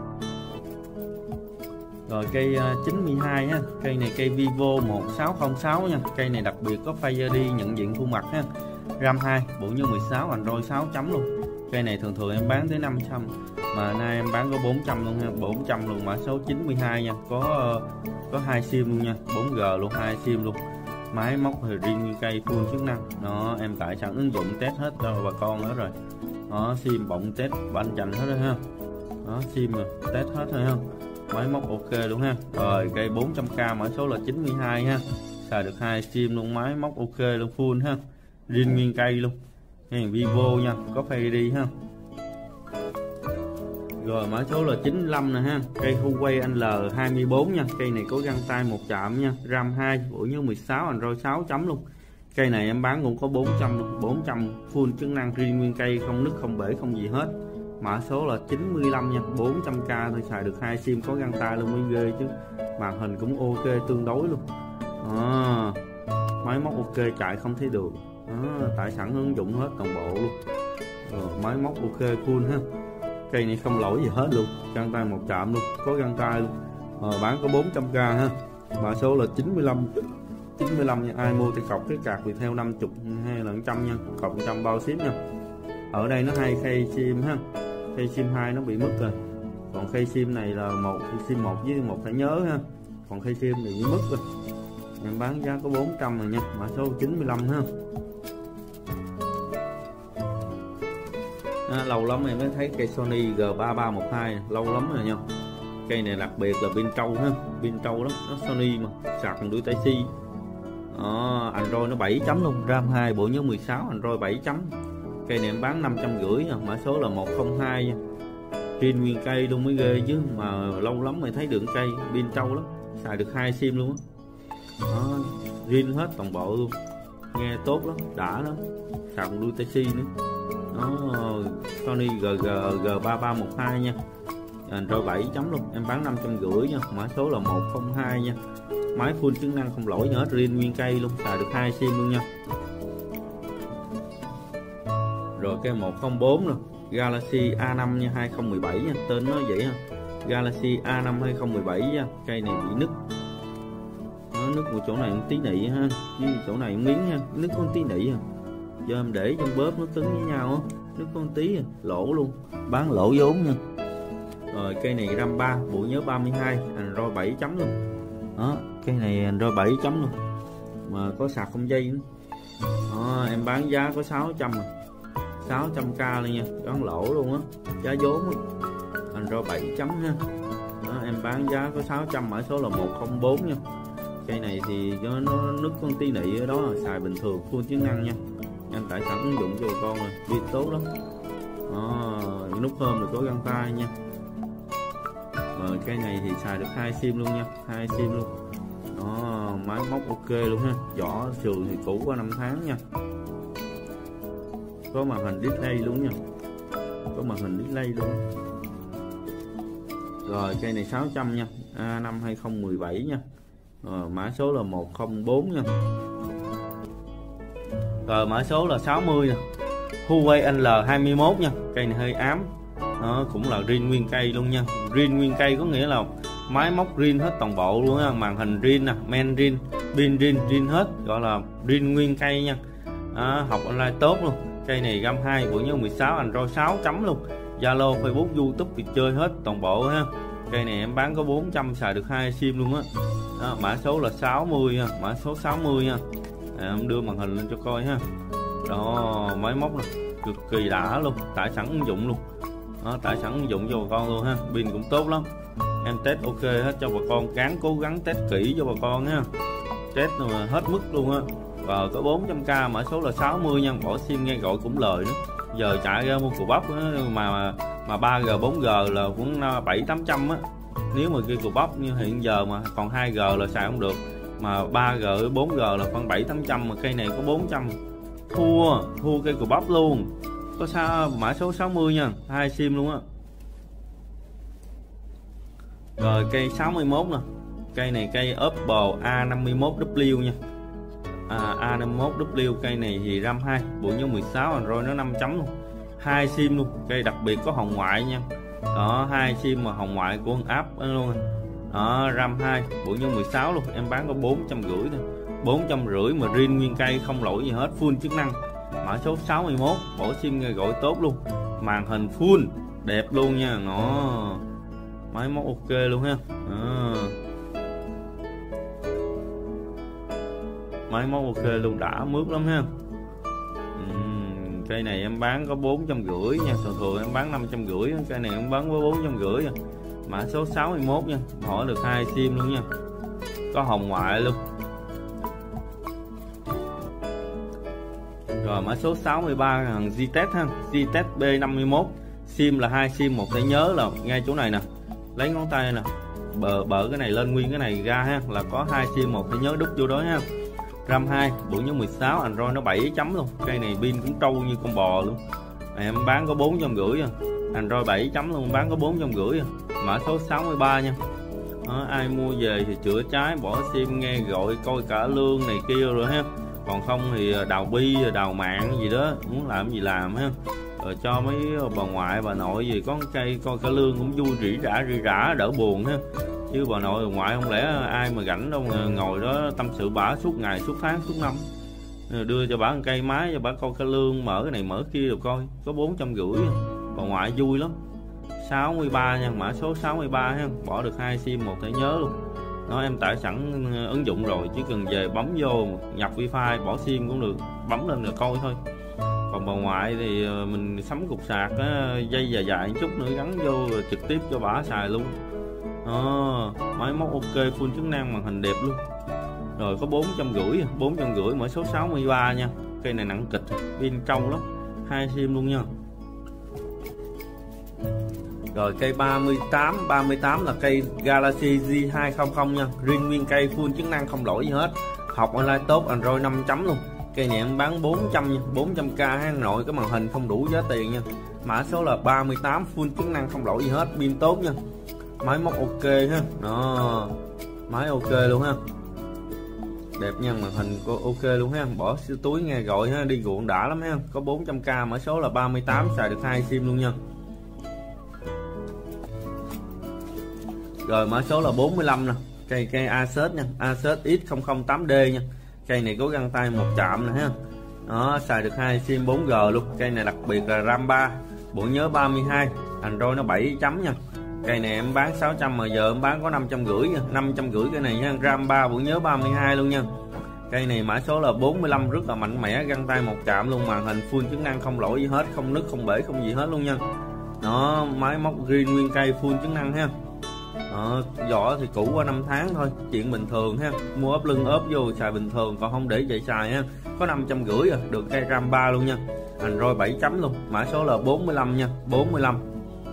Speaker 1: Rồi cây chín mươi hai nha, cây này cây Vivo một sáu không sáu nha. Cây này đặc biệt có Face i đê nhận diện khuôn mặt ha. RAM hai, bộ nhớ mười sáu, Android sáu chấm luôn. Cây này thường thường em bán tới năm trăm, mà nay em bán có bốn trăm luôn ha, bốn trăm luôn, mã số chín mươi hai nha. Có có hai sim luôn nha, bốn G luôn, hai sim luôn. Máy móc thì riêng như cây full chức năng. Nó em tải sẵn ứng dụng test hết cho bà con hết rồi. Đó, sim bọng test banh chành hết rồi ha. Đó, sim rồi, test hết rồi ha. Máy móc ok luôn ha. Rồi cây bốn trăm k, mã số là chín mươi hai ha. Xài được hai sim luôn, máy móc ok luôn, full ha. Riêng nguyên cây luôn. Cái Vivo nha, có Face i đê ha. Rồi mã số là chín mươi lăm nè ha. Cây Huawei L hai mươi bốn nha. Cây này có găng tay một chạm nha, RAM hai, bộ nhớ mười sáu, Android sáu chấm luôn. Cây này em bán cũng có bốn trăm luôn, bốn trăm full chức năng, riêng nguyên cây, không nứt không bể không gì hết. Mã số là chín mươi lăm nha, bốn trăm k thôi, xài được hai sim, có găng tay luôn mới ghê chứ. Màn hình cũng ok tương đối luôn. À, máy móc ok, chạy không thấy đường. Đó, tải sẵn ứng dụng hết toàn bộ luôn. Rồi, máy móc ok full ha. Cây này không lỗi gì hết luôn, găng tay một chạm luôn, có găng tay luôn. Rồi, bán có bốn trăm k ha. Mã số là chín mươi lăm, chín mươi lăm nha. Ai mua thì cọc cái card Viettel năm mươi hay là một trăm nha, cọc một trăm bao ship nha. Ở đây nó hai khay sim ha. Khay sim hai nó bị mất rồi, còn khay sim này là một sim một với một thẻ nhớ ha. Còn khay sim này bị mất rồi. Em bán giá có bốn trăm rồi nha, mã số chín mươi lăm ha. À, lâu lắm em mới thấy cây Sony G ba ba một hai, lâu lắm rồi nha. Cây này đặc biệt là pin trâu ha, pin trâu lắm, nó Sony mà, sạc bằng đuôi tai C. Đó, Android nó bảy chấm luôn, RAM hai, bộ nhớ mười sáu, Android bảy chấm. Cây này em bán năm trăm rưỡi nha, mã số là một không hai nha. Pin nguyên cây luôn mới ghê chứ, mà lâu lắm mới thấy đường cây, pin trâu lắm, xài được hai sim luôn á. Đó, riêng hết toàn bộ luôn, nghe tốt lắm, đã lắm, sạc đuôi tai C nữa. Đó, Sony G G G ba ba một hai nha, Android bảy chấm luôn, em bán năm trăm rưỡi nha, mã số là một không hai nha. Máy full chức năng không lỗi gì hết, riêng nguyên cây luôn, xài được hai sim luôn nha. Rồi cái một không bốn rồi, Galaxy A năm nha, hai không một bảy nha, tên nó vậy ha. Galaxy A năm hai không một bảy nha. Cây này bị nứt. Nó nứt một chỗ này một tí nị ha, với chỗ này một miếng ha, nứt có một tí nị ha. Giờ em để trong bóp nó cứng với nhau á, nứt có một tí, lỗ luôn, bán lỗ vốn nha. Rồi cây này RAM ba, bộ nhớ ba mươi hai, Android bảy chấm luôn. Đó, cây này Android bảy chấm luôn, mà có sạc không dây nữa. Đó, em bán giá có sáu trăm à. sáu trăm k luôn nha, bán lỗ luôn á, giá vốn á. Android bảy chấm ha. Đó, em bán giá có sáu trăm, mã số là một không bốn nha. Cây này thì cho nó nứt con tí nị ở đó, xài bình thường full chức năng nha. Em tải sẵn ứng dụng cho bà con rồi, pin tốt lắm. Đó, nút hôm được có găng tay nha. Rồi cái này thì xài được hai sim luôn nha, hai sim luôn. Đó, máy móc ok luôn ha. Vỏ sườn thì cũ qua năm tháng nha. Có màn hình display luôn nha, có màn hình display luôn. Rồi cây này sáu trăm nha, A năm hai không một bảy nha. Rồi mã số là một không bốn nha. Rồi mã số là sáu mươi nè, Huawei N L hai mốt nha. Cây này hơi ám. Đó, cũng là zin nguyên cây luôn nha. Zin nguyên cây có nghĩa là máy móc zin hết toàn bộ luôn nha. Màn hình zin nè, men zin, pin zin, zin hết, gọi là zin nguyên cây nha. Đó, học online tốt luôn. Cây này RAM hai, bộ nhớ mười sáu, Android sáu chấm luôn. Zalo, Facebook, YouTube thì chơi hết toàn bộ ha. Cây này em bán có bốn trăm, xài được hai sim luôn á. Đó, mã số là sáu mươi ha, mã số sáu mươi nha. À, em đưa màn hình lên cho coi ha. Đó, máy móc này cực kỳ đã luôn, tải sẵn ứng dụng luôn. Đó, tải sẵn ứng dụng cho bà con luôn ha, pin cũng tốt lắm. Em test ok hết cho bà con, gắng cố gắng test kỹ cho bà con ha. Test mà hết mức luôn á. Và có bốn trăm k, mã số là sáu mươi nha, bỏ sim nghe gọi cũng lời nữa. Giờ chạy ra mua cục bắp mà mà ba G bốn G là cũng bảy tám trăm á. Nếu mà kia cục bắp như hiện giờ mà còn hai G là xài không được, mà ba G bốn G là khoảng bảy tám trăm, mà cây này có bốn trăm. Thua, thua cây cục bắp luôn. Có sao mã số sáu mươi nha, hai sim luôn á. Rồi cây sáu mươi mốt nè. Cây này cây Oppo A năm mốt W nha. À, A năm mốt W, cây này thì RAM hai, bộ nhớ mười sáu, Android nó năm chấm luôn. Hai sim luôn, cây đặc biệt có hồng ngoại nha. Đó, hai sim mà hồng ngoại của app luôn. Đó, RAM hai, bộ nhớ mười sáu luôn, em bán có bốn trăm rưỡi thôi. bốn trăm rưỡi mà zin nguyên cây không lỗi gì hết, full chức năng. Mã số sáu mươi mốt, bỏ sim nghe gọi tốt luôn. Màn hình full đẹp luôn nha. Nó máy móc ok luôn ha. Đó, máy móc ok luôn, đã mướt lắm ha. uhm, cây này em bán có bốn trăm rưỡi nha, thường thường em bán năm trăm rưỡi, cây này em bán có bốn trăm rưỡi nha. Mã số sáu mươi mốt nha, hỏi được hai sim luôn nha, có hồng ngoại luôn. Rồi mã số sáu mươi ba thằng Ztech ha, Ztech B năm mươi mốt, sim là hai sim, một thẻ nhớ là ngay chỗ này nè, lấy ngón tay nè, bờ bờ cái này lên nguyên cái này ra ha, là có hai sim, một thẻ nhớ đúc vô đó ha. RAM hai, bộ nhớ mười sáu, Android nó bảy chấm luôn. Cây này pin cũng trâu như con bò luôn. Này em bán có bốn trăm rưỡi à. Android bảy chấm luôn, bán có bốn trăm rưỡi à. Mã số sáu mươi ba nha. Đó, ai mua về thì chữa cháy, bỏ sim nghe gọi, coi cả lương này kia rồi ha. Còn không thì đào bi, đào mạng gì đó, muốn làm gì làm ha. Rồi cho mấy bà ngoại, bà nội gì có cây coi cả lương cũng vui, rỉ rả rỉ rả đỡ buồn ha. Chứ bà nội bà ngoại không lẽ ai mà rảnh đâu ngồi đó tâm sự bả suốt ngày, suốt tháng, suốt năm. Đưa cho bả một cây máy cho bả coi cái lương, mở cái này mở kia rồi coi, có bốn trăm rưỡi. Bà ngoại vui lắm. sáu mươi ba nha, mã số sáu mươi ba ha, bỏ được hai sim, một thẻ nhớ luôn. Nó em tải sẵn ứng dụng rồi, chỉ cần về bấm vô nhập wifi, bỏ sim cũng được, bấm lên là coi thôi. Còn bà ngoại thì mình sắm cục sạc á, dây dài dài một chút nữa gắn vô rồi trực tiếp cho bả xài luôn. Đó, máy móc ok, full chức năng, màn hình đẹp luôn. Rồi có bốn trăm rưỡi, bốn trăm rưỡi, mã số sáu mươi ba nha. Cây này nặng kịch, pin trâu lắm, hai sim luôn nha. Rồi cây ba mươi tám, ba mươi tám là cây Galaxy Z hai trăm nha, riêng nguyên cây full chức năng không lỗi gì hết. Học online tốt, Android năm chấm luôn. Cây này em bán bốn trăm nha, bốn trăm k ha, nội cái màn hình không đủ giá tiền nha. Mã số là ba mươi tám, full chức năng không lỗi gì hết, pin tốt nha. Máy móc ok ha. Đó, máy ok luôn ha, đẹp nha, màn hình ok luôn ha, bỏ túi nghe gọi ha, đi ruộng đã lắm ha. Có bốn trăm k, mã số là ba mươi tám, xài được hai sim luôn nha. Rồi mã số là bốn mươi lăm nè, cây cây Asus nha, Asus X không không tám D nha. Cây này có găng tay một chạm nè ha. Đó, xài được hai sim bốn G luôn. Cây này đặc biệt là RAM ba, bộ nhớ ba mươi hai, Android nó bảy chấm nha. Cây này em bán sáu trăm mà giờ em bán có năm trăm rưỡi nha, năm trăm rưỡi cái này nha, RAM ba, bộ nhớ ba mươi hai luôn nha. Cây này mã số là bốn mươi lăm, rất là mạnh mẽ, găng tay một chạm luôn, màn hình full chức năng không lỗi gì hết, không nứt không bể không gì hết luôn nha. Đó, máy móc green nguyên cây full chức năng ha. Đó, vỏ thì cũ qua năm tháng thôi, chuyện bình thường ha, mua ốp lưng ốp vô xài bình thường, còn không để vậy xài ha. Có năm trăm rưỡi à, được cây RAM ba luôn nha, Android bảy chấm luôn, mã số là bốn mươi lăm nha, bốn mươi lăm.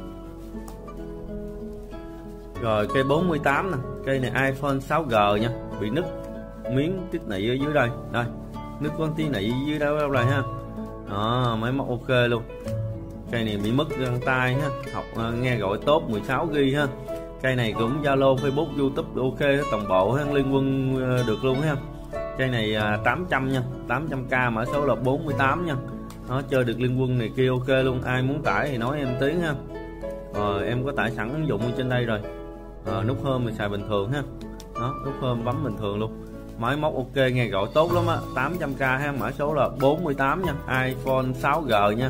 Speaker 1: Rồi cây bốn mươi tám nè, cây này iPhone sáu G nha, bị nứt miếng tích nị ở dưới đây, đây nứt con tí nị dưới đó đâu rồi ha. Đó, máy móc ok luôn. Cây này bị mất găng tay ha, học uh, nghe gọi tốt mười sáu gi bi ha. Cây này cũng Zalo, Facebook, YouTube ok toàn bộ ha, liên quân uh, được luôn ha. Cây này uh, tám trăm nha, tám trăm k, mã số là bốn mươi tám nha. Nó chơi được liên quân này kia ok luôn, ai muốn tải thì nói em tiếng ha. Rồi em có tải sẵn ứng dụng ở trên đây rồi. À, nút hôm mình xài bình thường ha. Đó, nút hôm bấm bình thường luôn. Máy móc ok, nghe gọi tốt lắm á, tám trăm k ha, mã số là bốn mươi tám nha, iPhone sáu G nha.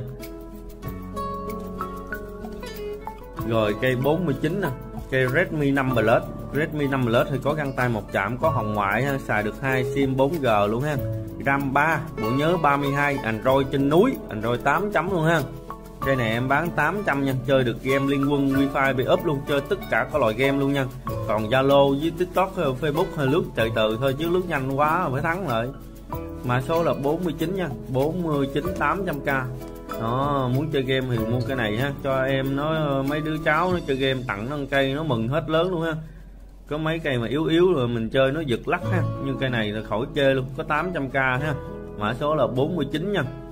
Speaker 1: Rồi cây bốn mươi chín nè, cây Redmi năm Plus, Redmi năm Plus thì có găng tay một chạm, có hồng ngoại ha, xài được hai sim bốn G luôn ha. RAM ba, bộ nhớ ba mươi hai, Android trên núi, Android tám chấm luôn ha. Cây này em bán tám trăm nha, chơi được game liên quân, wifi bị up luôn, chơi tất cả các loại game luôn nha. Còn Zalo với TikTok, Facebook hơi lướt từ từ thôi, chứ lướt nhanh quá phải thắng lại. Mã số là bốn mươi chín nha, bốn mươi chín, tám trăm k. Đó, muốn chơi game thì mua cái này ha, cho em nó mấy đứa cháu nó chơi game tặng nó cây nó mừng hết lớn luôn ha. Có mấy cây mà yếu yếu rồi mình chơi nó giật lắc ha, nhưng cây này là khỏi chơi luôn, có tám trăm k ha. Mã số là bốn mươi chín nha.